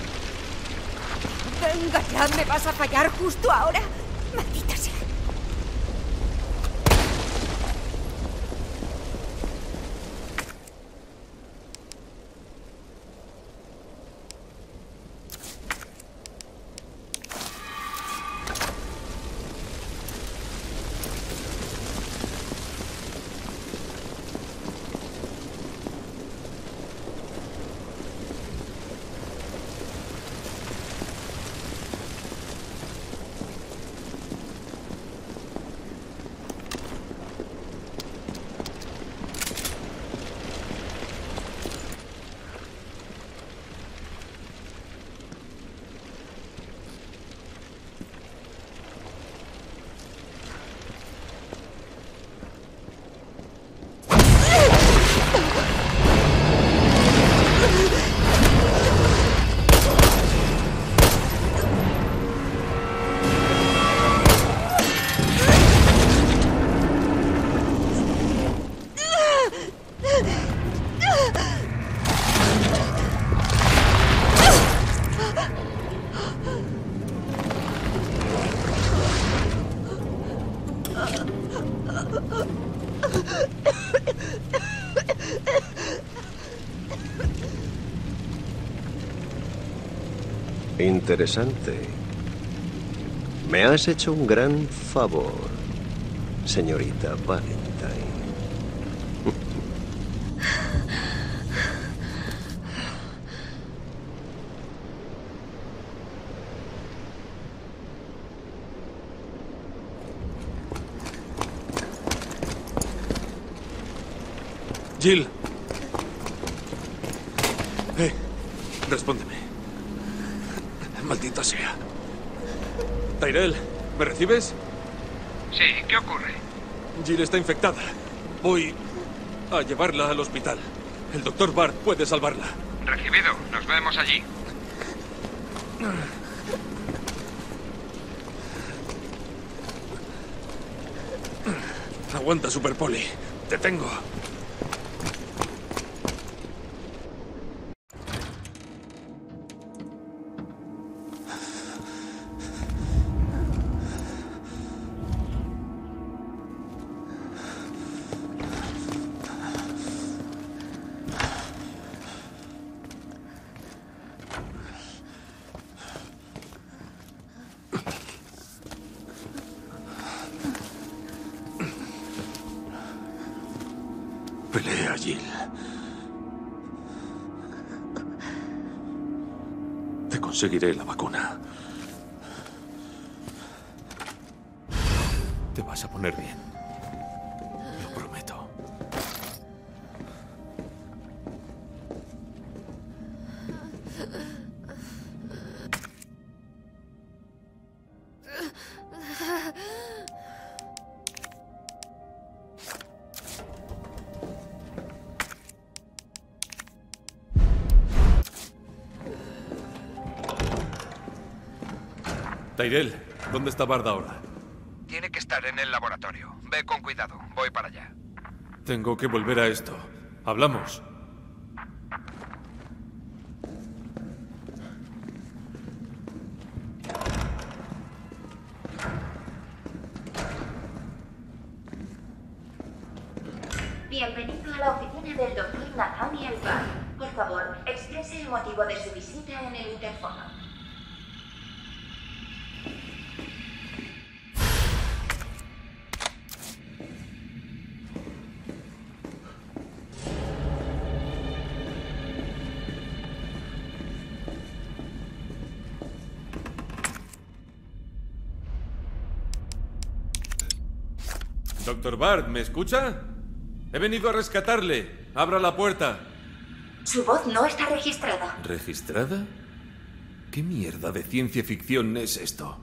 Venga ya, ¿me vas a fallar justo ahora? Maldita sea. Interesante. Me has hecho un gran favor, señorita Valentine. Jill. Respóndeme. Maldita sea. Tyrell, ¿me recibes? Sí, ¿qué ocurre? Jill está infectada. Voy a llevarla al hospital. El Dr. Bard puede salvarla. Recibido. Nos vemos allí. Aguanta, Super Poli. Te tengo. Pelea, Jill. Te conseguiré la vacuna. Te vas a poner bien. Lo prometo. Tyrell, ¿dónde está Bard ahora? Tiene que estar en el laboratorio. Ve con cuidado. Voy para allá. Tengo que volver a esto. Hablamos. Bienvenido a la oficina del Dr. Nathaniel Bard. Por favor, exprese el motivo de su visita en el interfono. Dr. Bard, ¿me escucha? He venido a rescatarle. Abra la puerta. Su voz no está registrada. ¿Registrada? ¿Qué mierda de ciencia ficción es esto?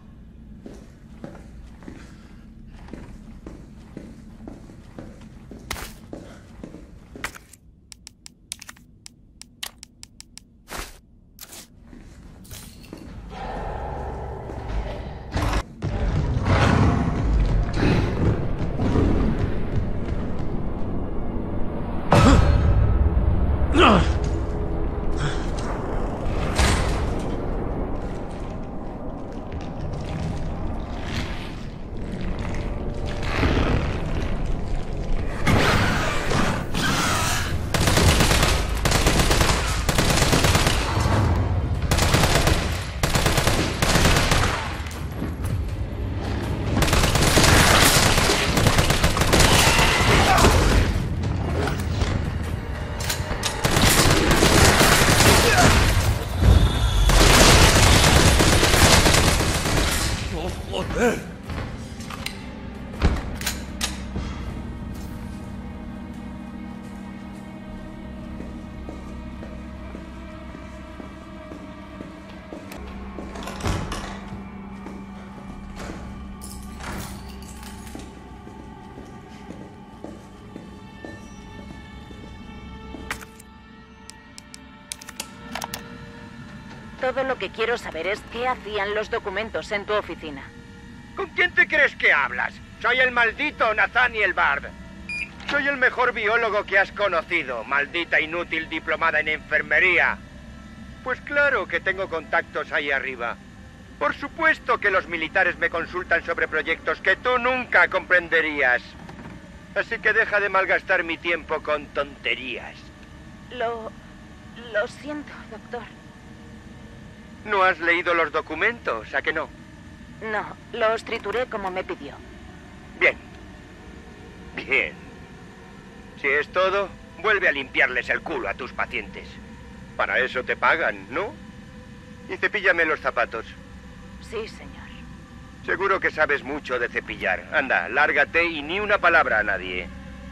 Todo lo que quiero saber es qué hacían los documentos en tu oficina. ¿Con quién te crees que hablas? Soy el maldito Nathaniel Bard. Soy el mejor biólogo que has conocido, maldita inútil diplomada en enfermería. Pues claro que tengo contactos ahí arriba. Por supuesto que los militares me consultan sobre proyectos que tú nunca comprenderías. Así que deja de malgastar mi tiempo con tonterías. Lo siento, doctor. ¿No has leído los documentos, a que no? No, los trituré como me pidió. Bien. Bien. Si es todo, vuelve a limpiarles el culo a tus pacientes. Para eso te pagan, ¿no? Y cepíllame los zapatos. Sí, señor. Seguro que sabes mucho de cepillar. Anda, lárgate y ni una palabra a nadie.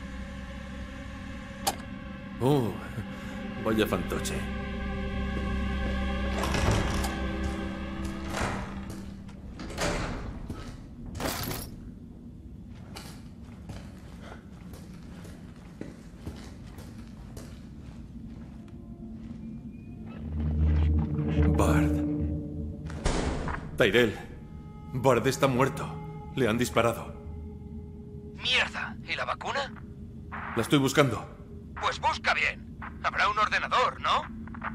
Oh, vaya fantoche. Tyrell, Bard está muerto. Le han disparado. ¡Mierda! ¿Y la vacuna? La estoy buscando. Pues busca bien. Habrá un ordenador, ¿no?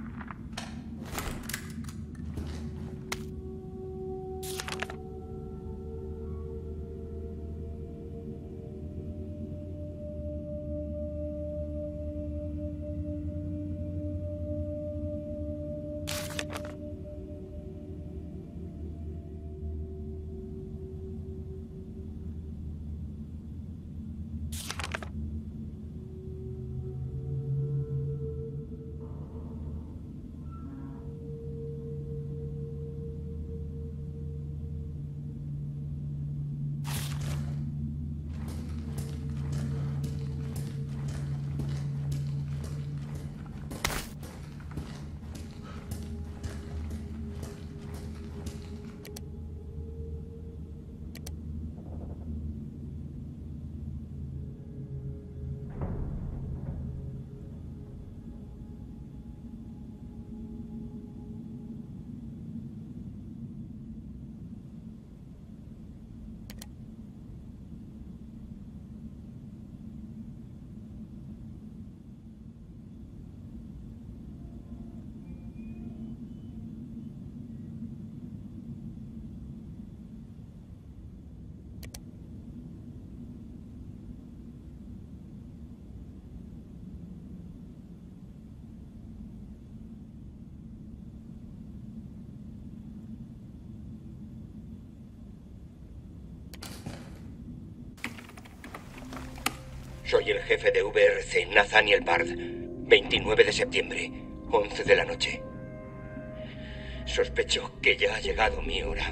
Soy el jefe de VRC, Nathaniel Bard. 29 de septiembre, 11 de la noche. Sospecho que ya ha llegado mi hora.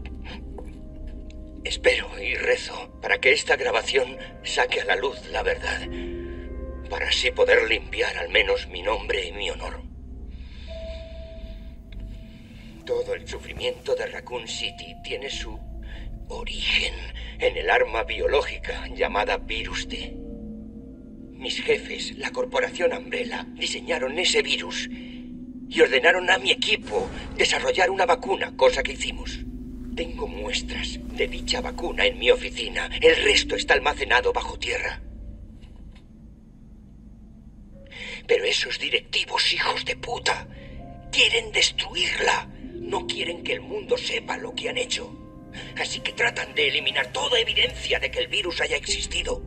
Espero y rezo para que esta grabación saque a la luz la verdad, para así poder limpiar al menos mi nombre y mi honor. Todo el sufrimiento de Raccoon City tiene su origen en el arma biológica llamada Virus T. Mis jefes, la corporación Umbrella, diseñaron ese virus y ordenaron a mi equipo desarrollar una vacuna, cosa que hicimos. Tengo muestras de dicha vacuna en mi oficina. El resto está almacenado bajo tierra. Pero esos directivos hijos de puta quieren destruirla. No quieren que el mundo sepa lo que han hecho. Así que tratan de eliminar toda evidencia de que el virus haya existido.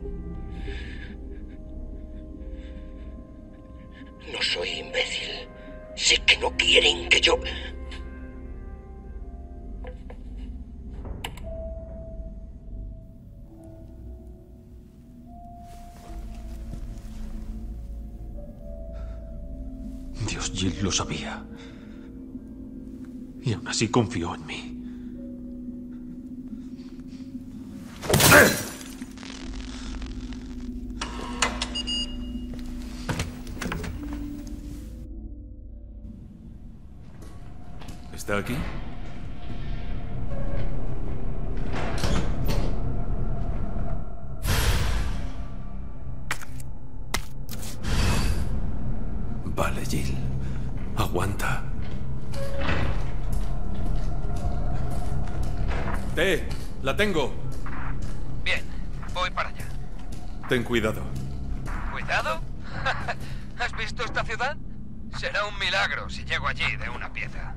No soy imbécil. Sé que no quieren que yo... Dios, Jill lo sabía. Y aún así confió en mí. ¿Está aquí? Vale, Jill. Aguanta. La tengo. Bien, voy para allá. Ten cuidado. ¿Cuidado? ¿Has visto esta ciudad? Será un milagro si llego allí de una pieza.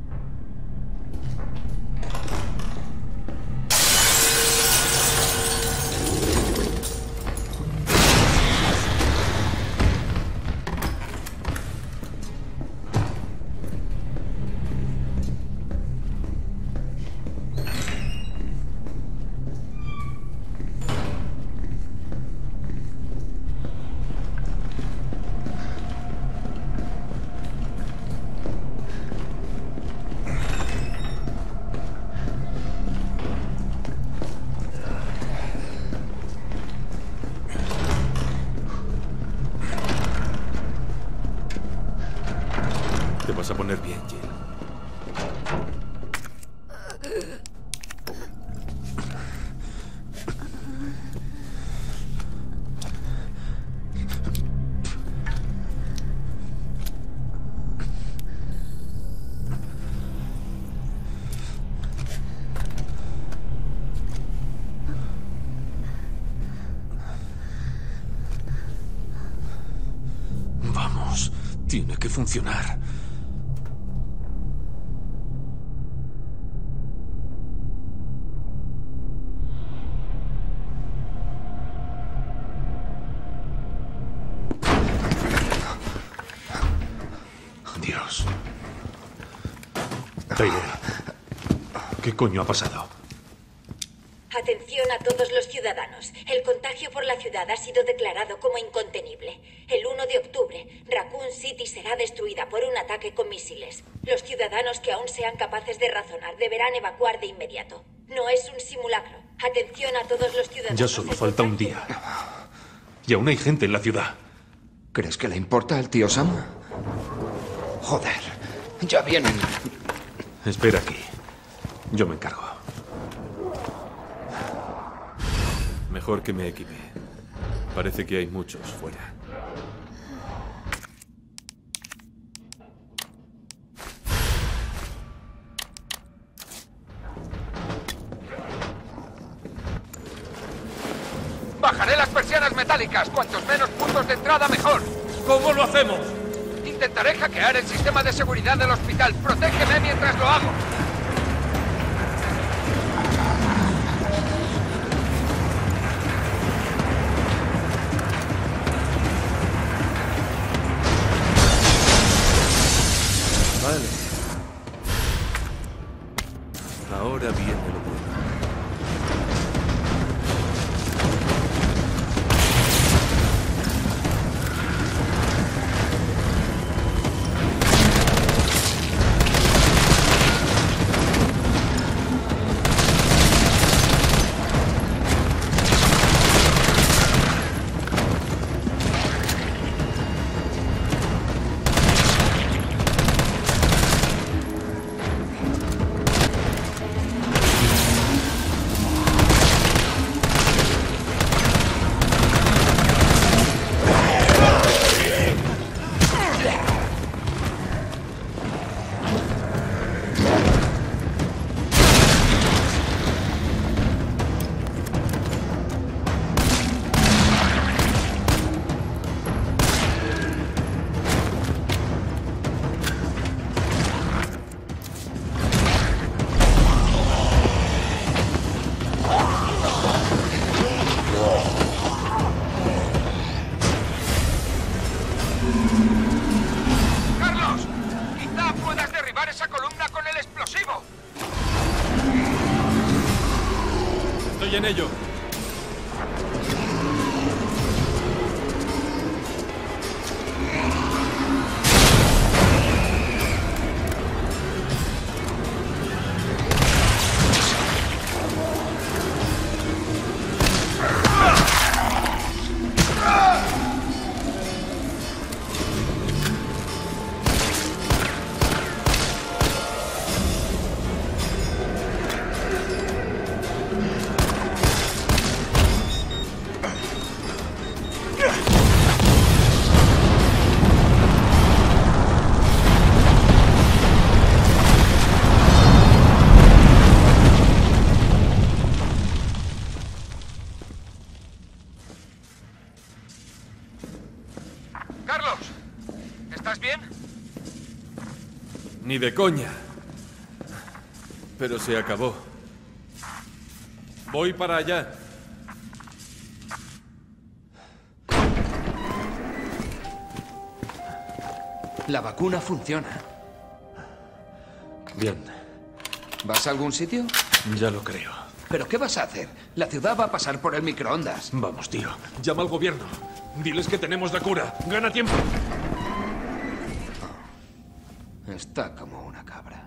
Te vas a poner bien, Jill. Tiene que funcionar. Dios. Taylor, ¿qué coño ha pasado? Atención a todos los ciudadanos. El contagio por la ciudad ha sido declarado como incontenible. El 1 de octubre, Raccoon City será destruida por un ataque con misiles. Los ciudadanos que aún sean capaces de razonar deberán evacuar de inmediato. No es un simulacro. Atención a todos los ciudadanos. Ya solo falta un día. Y aún hay gente en la ciudad. ¿Crees que le importa al tío Sam? Joder, ya vienen. Espera aquí. Yo me encargo. Mejor que me equipe. Parece que hay muchos fuera. Bajaré las persianas metálicas. Cuantos menos puntos de entrada, mejor. ¿Cómo lo hacemos? Intentaré hackear el sistema de seguridad del hospital. Protégeme mientras lo hago. Vale. Ahora viene lo bueno. Estoy en ello. Ni de coña. Pero se acabó. Voy para allá. La vacuna funciona. Bien. ¿Vas a algún sitio? Ya lo creo. ¿Pero qué vas a hacer? La ciudad va a pasar por el microondas. Vamos, tío. Llama al gobierno. Diles que tenemos la cura. Gana tiempo. Está como una cabra.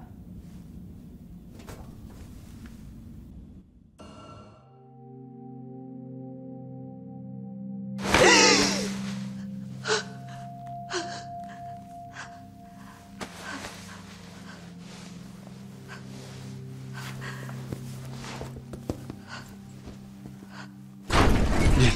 Bien.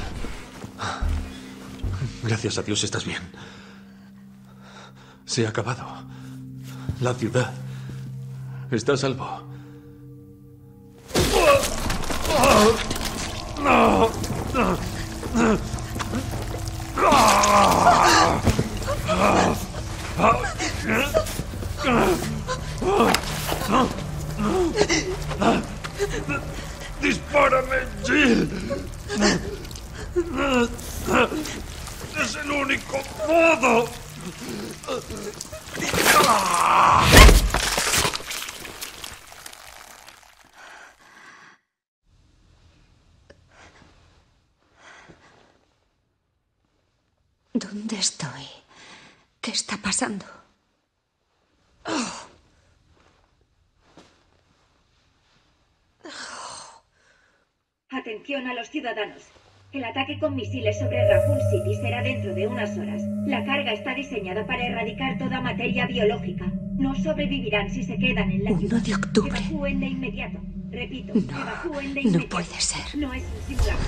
Gracias a Dios estás bien. Se ha acabado. La ciudad está a salvo. ¡Párame, Jill! ¡Es el único modo! ¿Dónde estoy? ¿Qué está pasando? Atención a los ciudadanos. El ataque con misiles sobre Raccoon City será dentro de unas horas. La carga está diseñada para erradicar toda materia biológica. No sobrevivirán si se quedan en la ciudad. 1 de octubre. Evacúen de inmediato. Repito, No, evacúen de inmediato. no puede ser. No es un simulacro.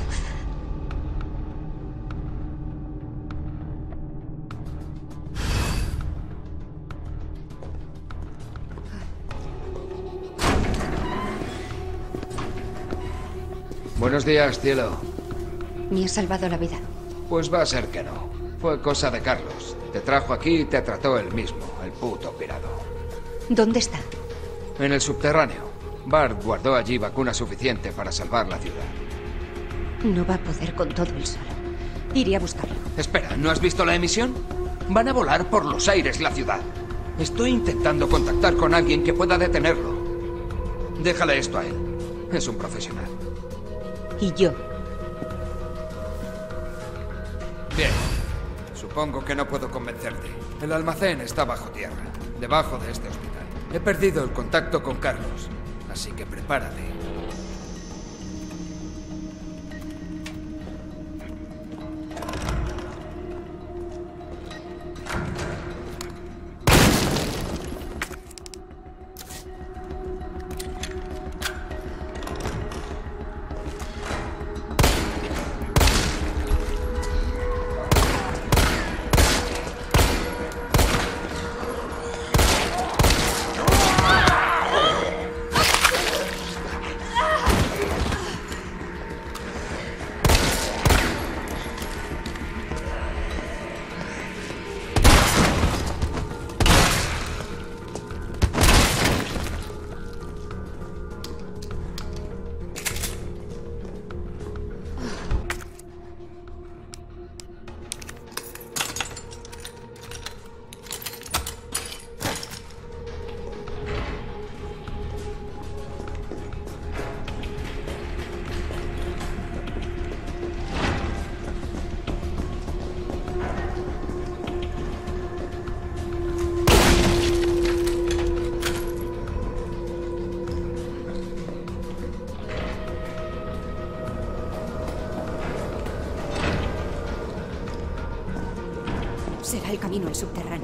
Buenos días, cielo. Me ha salvado la vida. Pues va a ser que no. Fue cosa de Carlos. Te trajo aquí y te trató él mismo, el puto pirado. ¿Dónde está? En el subterráneo. Bart guardó allí vacuna suficiente para salvar la ciudad. No va a poder con todo él solo. Iré a buscarlo. Espera, ¿no has visto la emisión? Van a volar por los aires la ciudad. Estoy intentando contactar con alguien que pueda detenerlo. Déjale esto a él. Es un profesional. ¿Y yo? Bien. Supongo que no puedo convencerte. El almacén está bajo tierra, debajo de este hospital. He perdido el contacto con Carlos, así que prepárate. Será el camino al subterráneo.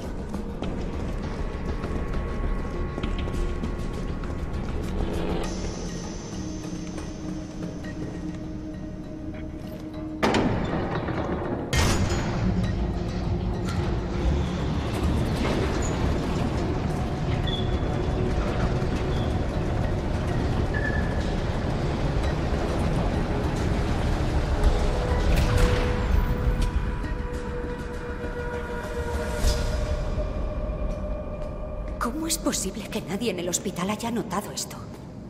¿Cómo es posible que nadie en el hospital haya notado esto?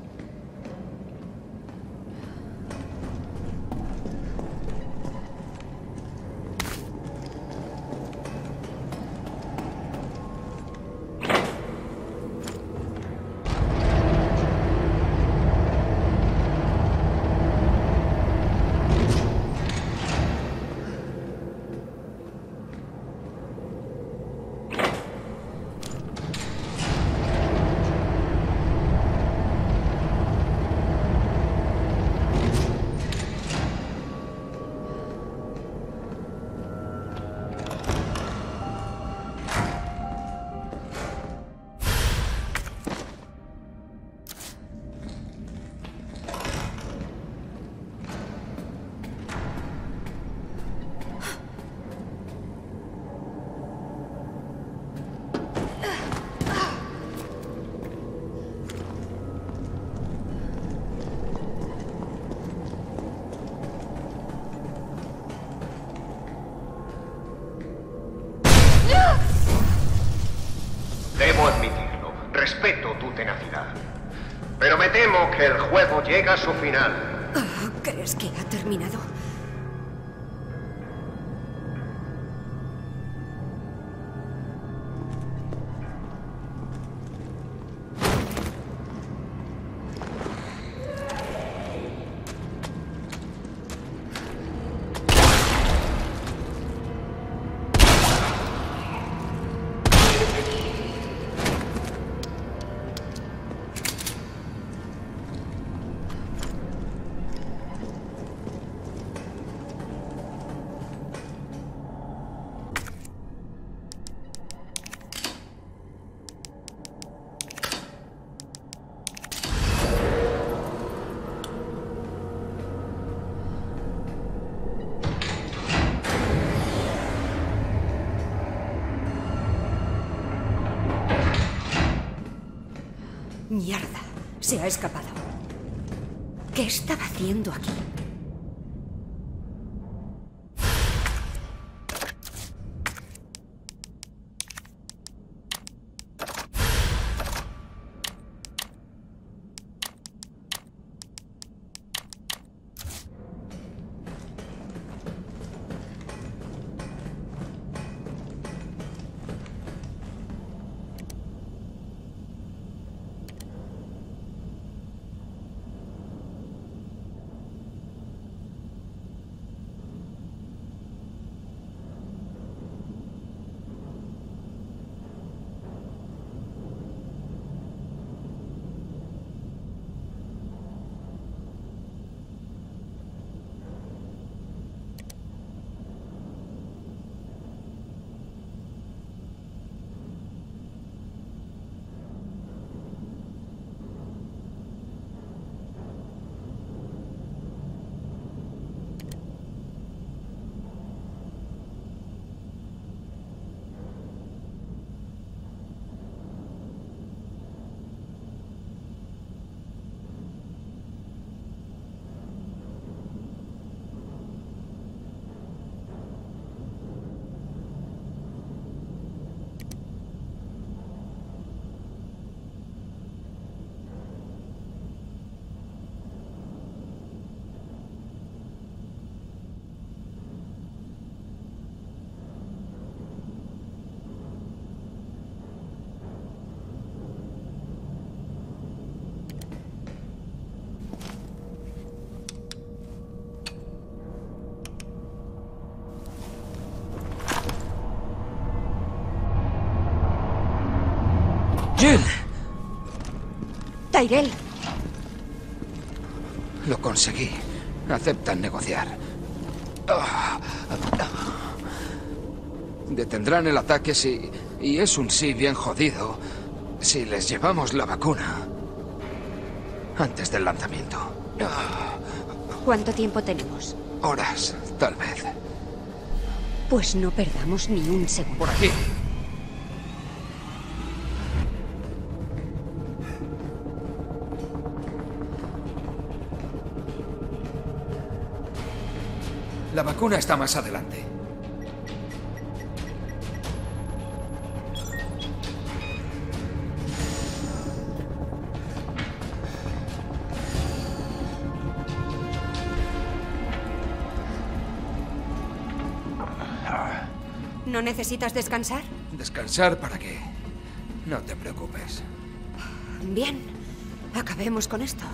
Debo admitirlo, respeto tu tenacidad. Pero me temo que el juego llega a su final. ¿Crees que ha terminado? Mierda, se ha escapado. ¿Qué estaba haciendo aquí? ¡Jill! Tyrell. Lo conseguí. Aceptan negociar. Detendrán el ataque si... Y es un sí bien jodido si les llevamos la vacuna antes del lanzamiento. ¿Cuánto tiempo tenemos? Horas, tal vez. Pues no perdamos ni un segundo. Por aquí. La vacuna está más adelante. ¿No necesitas descansar? ¿Descansar para qué? No te preocupes. Bien, acabemos con esto.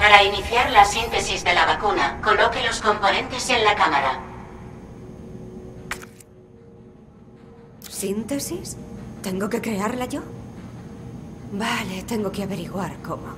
Para iniciar la síntesis de la vacuna, coloque los componentes en la cámara. ¿Síntesis? ¿Tengo que crearla yo? Vale, tengo que averiguar cómo.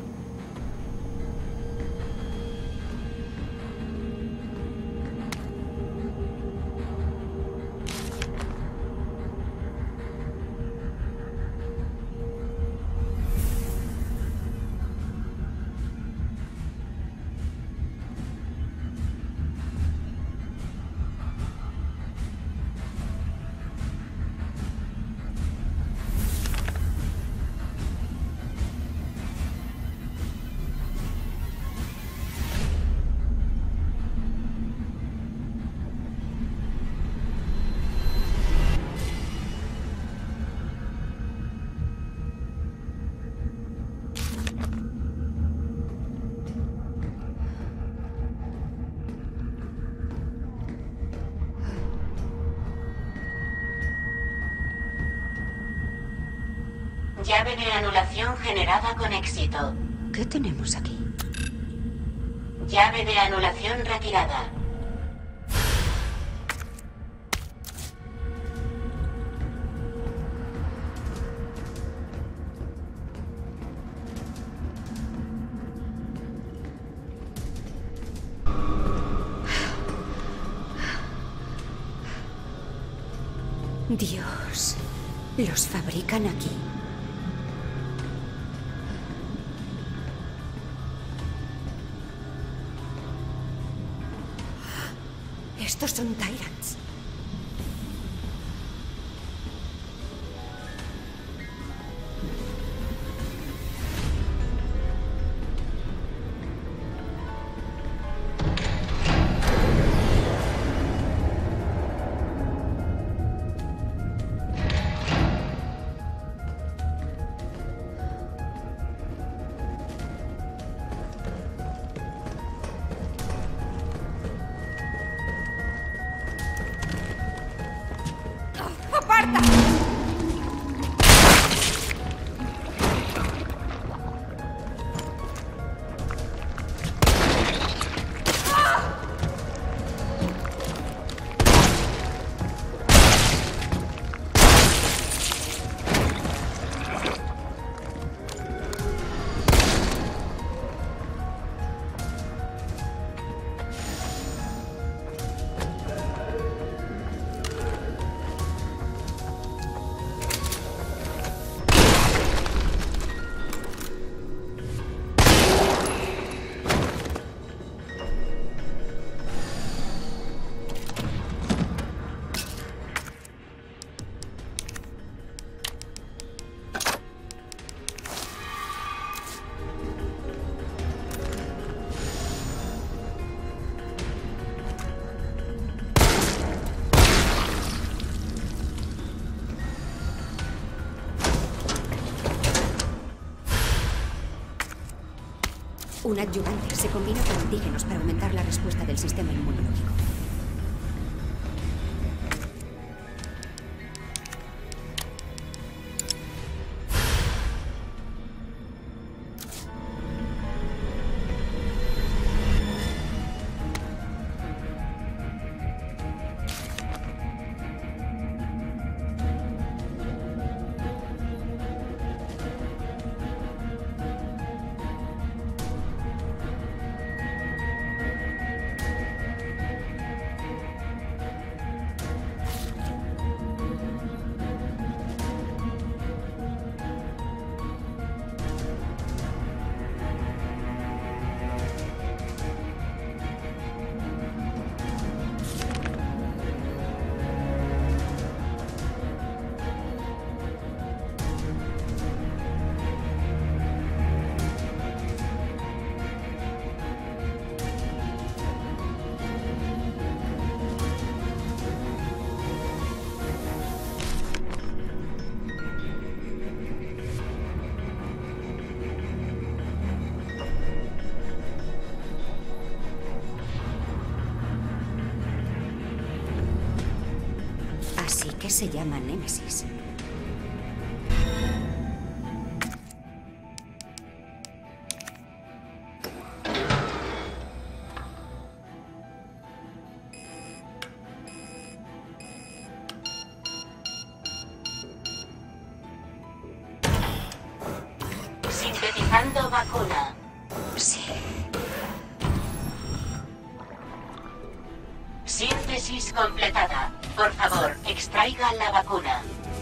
Llave de anulación generada con éxito. ¿Qué tenemos aquí? Llave de anulación retirada. Dios, los fabrican aquí. Estos son Tyrants. ¡Aparta! Un adyuvante se combina con antígenos para aumentar la respuesta del sistema inmunológico. Así que se llama Némesis. Extrayendo vacuna. Sí. Síntesis completada. Por favor, extraiga la vacuna.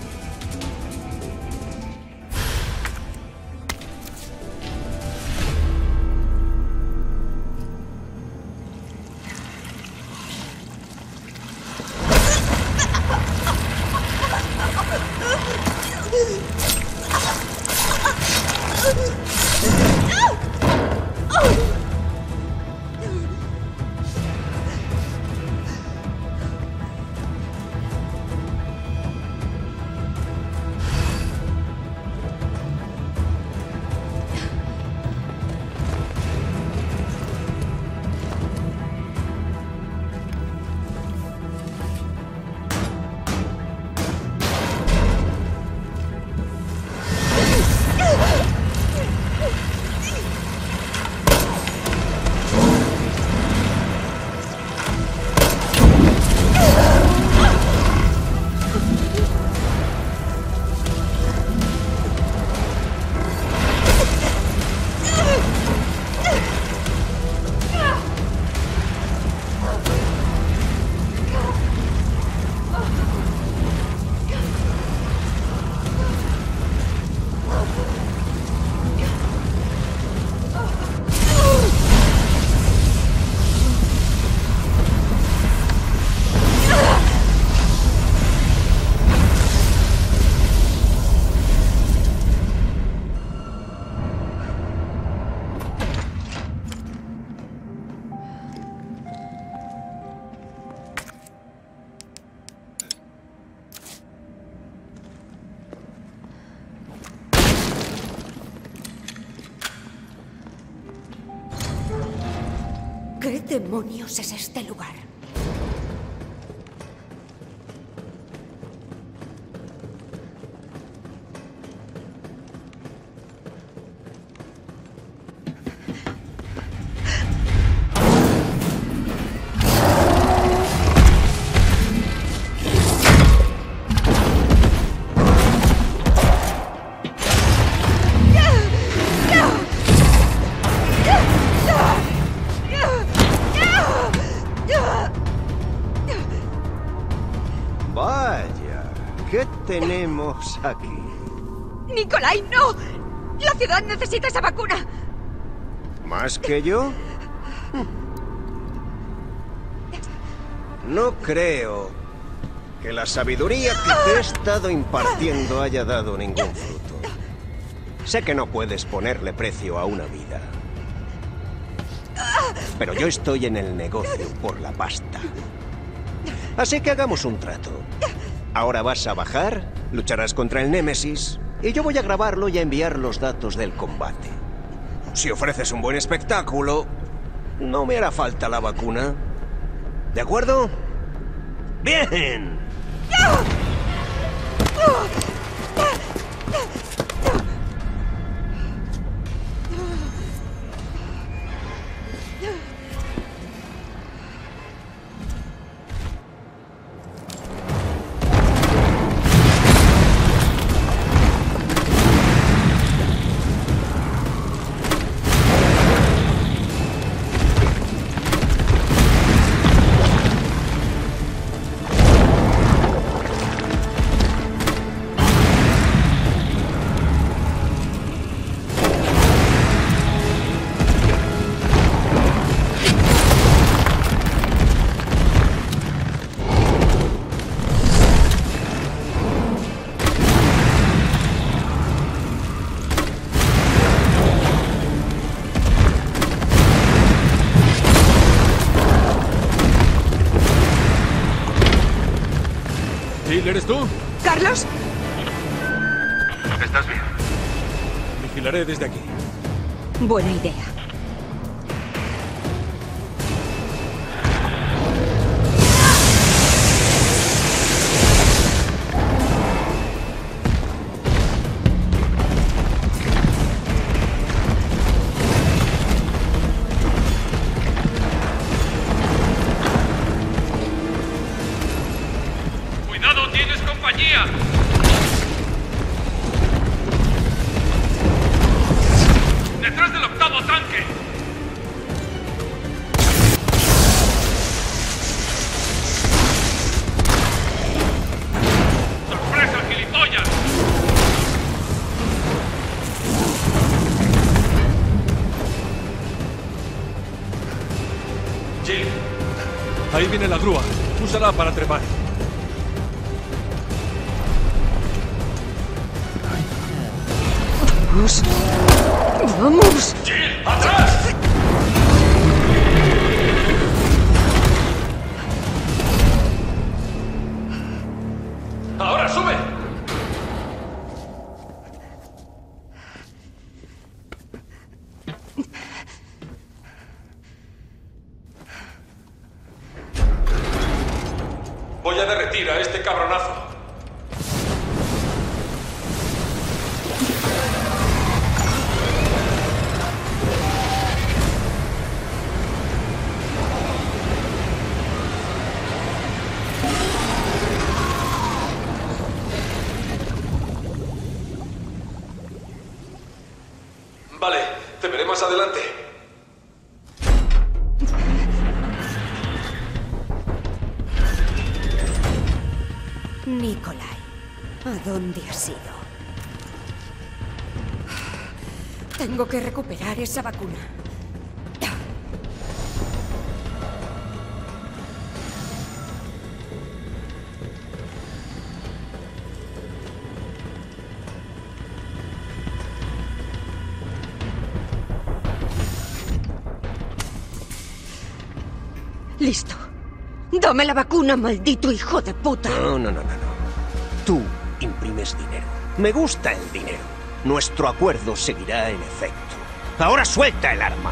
¿Qué demonios es este lugar? Vaya, ¿qué tenemos aquí? ¡Nikolai, no! ¡La ciudad necesita esa vacuna! ¿Más que yo? No creo que la sabiduría que te he estado impartiendo haya dado ningún fruto. Sé que no puedes ponerle precio a una vida. Pero yo estoy en el negocio por la pasta. Así que hagamos un trato. Ahora vas a bajar, lucharás contra el Némesis, y yo voy a grabarlo y a enviar los datos del combate. Si ofreces un buen espectáculo, no me hará falta la vacuna. ¿De acuerdo? ¡Bien! ¿Eres tú? ¿Carlos? ¿Estás bien? Vigilaré desde aquí. Buena idea. Jill, ahí viene la grúa. Úsala para trepar. ¡Vamos! ¡Vamos! ¡Jill, atrás! ¡Ahora sube! Voy a derretir a este cabronazo. Vale, te veré más adelante. Nikolai, ¿a dónde has ido? Tengo que recuperar esa vacuna. Listo. Dame la vacuna, maldito hijo de puta. No. Tú imprimes dinero. Me gusta el dinero. Nuestro acuerdo seguirá en efecto. Ahora suelta el arma.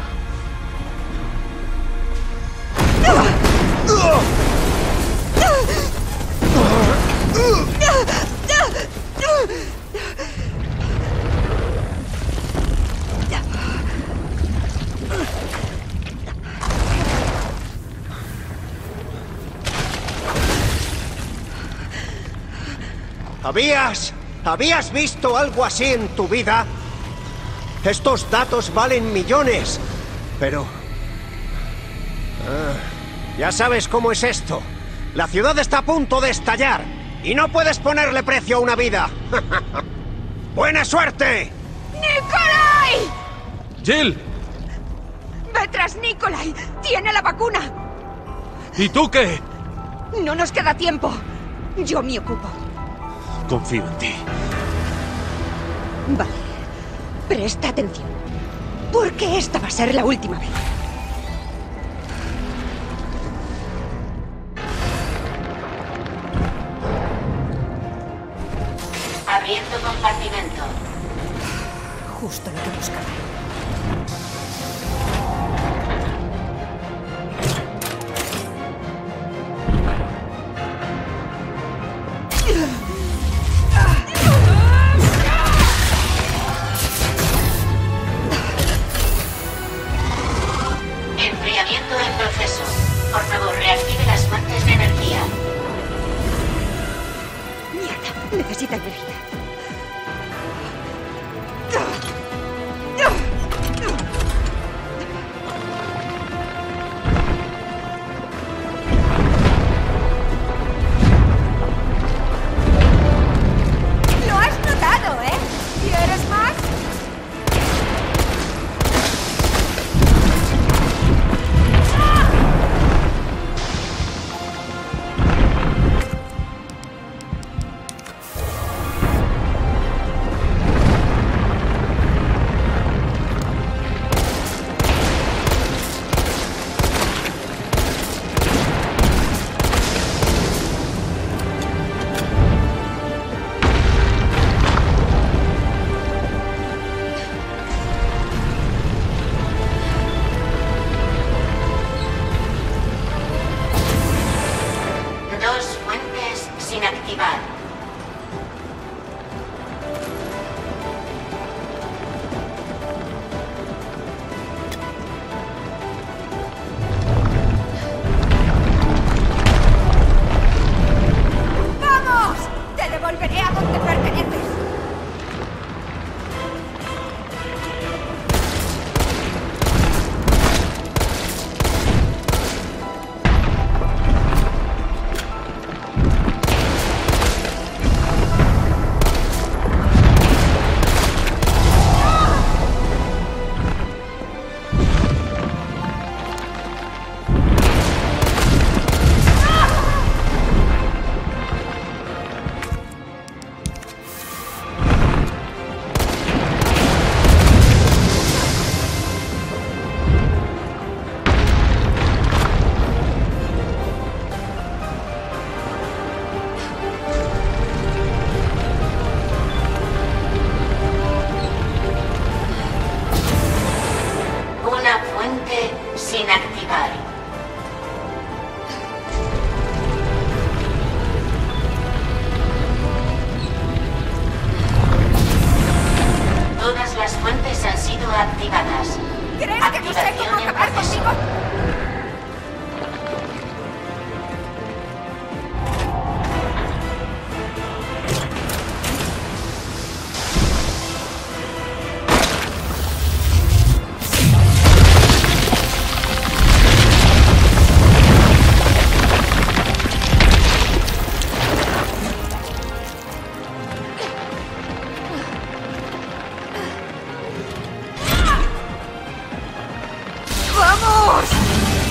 ¿Habías visto algo así en tu vida? Estos datos valen millones, pero... ya sabes cómo es esto. La ciudad está a punto de estallar y no puedes ponerle precio a una vida. ¡Buena suerte! ¡Nikolai! ¡Jill! ¡Ve tras Nikolai! ¡Tiene la vacuna! ¿Y tú qué? No nos queda tiempo. Yo me ocupo. Confío en ti. Vale. Presta atención. Porque esta va a ser la última vez. Abriendo compartimento. Justo lo que buscaba. Enfriamiento en proceso. Por favor, reactive las fuentes de energía. Mierda, necesita energía. Lo has notado, ¿eh? ¿Quieres más?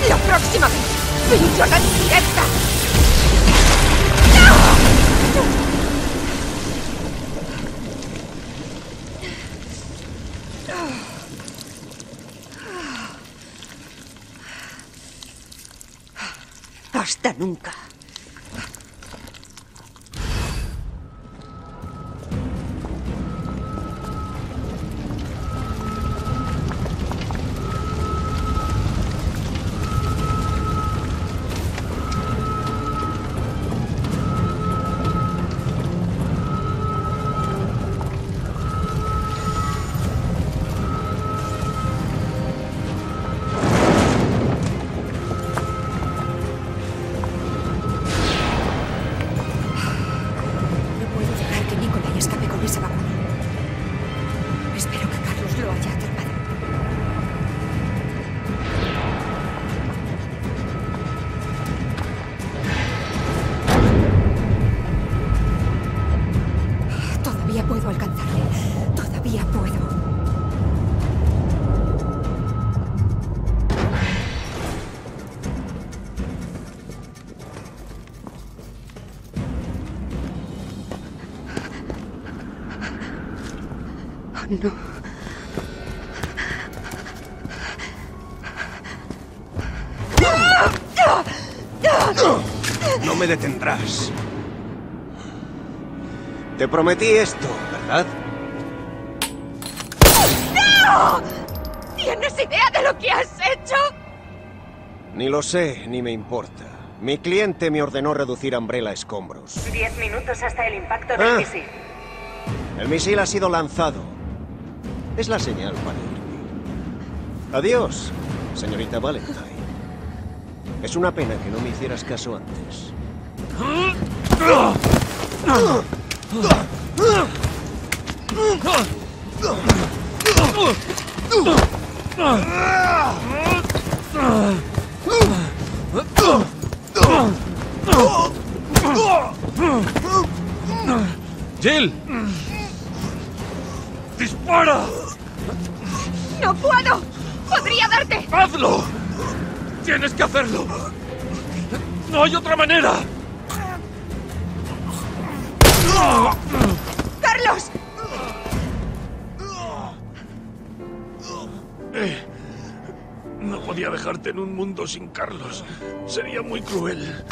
La próxima vez, pincho la directa. Hasta nunca. Puedo alcanzarle. Todavía puedo. Oh, no. No me detendrás. Te prometí esto, ¿verdad? ¡No! ¿Tienes idea de lo que has hecho? Ni lo sé, ni me importa. Mi cliente me ordenó reducir Umbrella a escombros. 10 minutos hasta el impacto del misil. El misil ha sido lanzado. Es la señal para irme. Adiós, señorita Valentine. Es una pena que no me hicieras caso antes. ¡Jill! ¡Dispara! ¡No puedo! ¡Podría darte! ¡Hazlo! ¡Tienes que hacerlo! ¡No hay otra manera! ¡Carlos! No podía dejarte en un mundo sin Carlos. Sería muy cruel.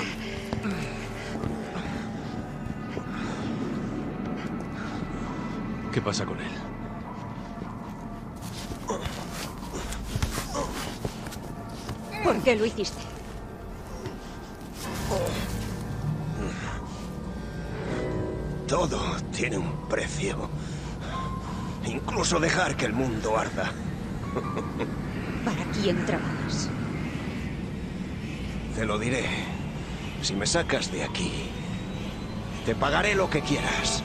¿Qué pasa con él? ¿Por qué lo hiciste? Todo tiene un precio. Incluso dejar que el mundo arda. ¿Para quién trabajas? Te lo diré. Si me sacas de aquí, te pagaré lo que quieras.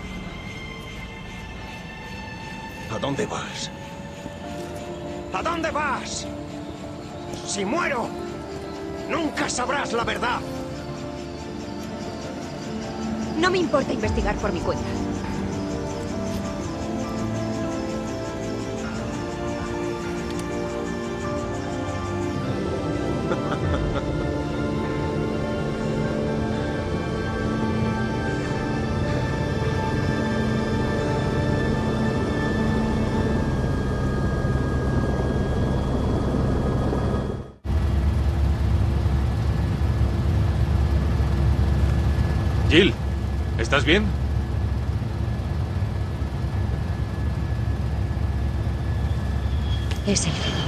¿A dónde vas? ¿A dónde vas? Si muero, nunca sabrás la verdad. No me importa investigar por mi cuenta. Jill, ¿estás bien? Es él.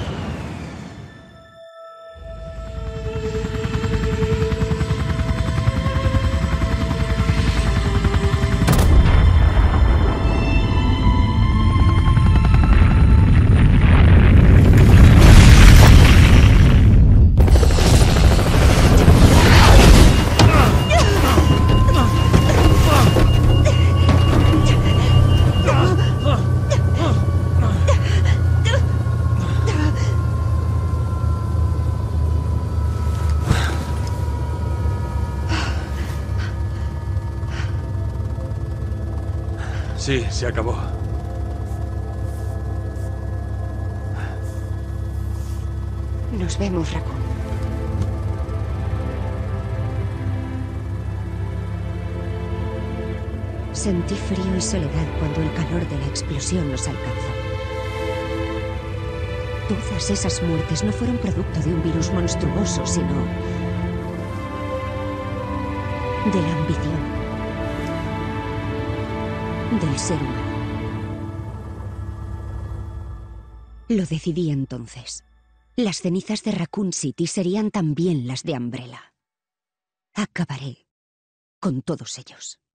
Sí, se acabó. No Nos vemos, Raccoon. Sentí frío y soledad cuando el calor de la explosión nos alcanzó. Todas esas muertes no fueron producto de un virus monstruoso, sino de la ambición del ser humano. Lo decidí entonces. Las cenizas de Raccoon City serían también las de Umbrella. Acabaré con todos ellos.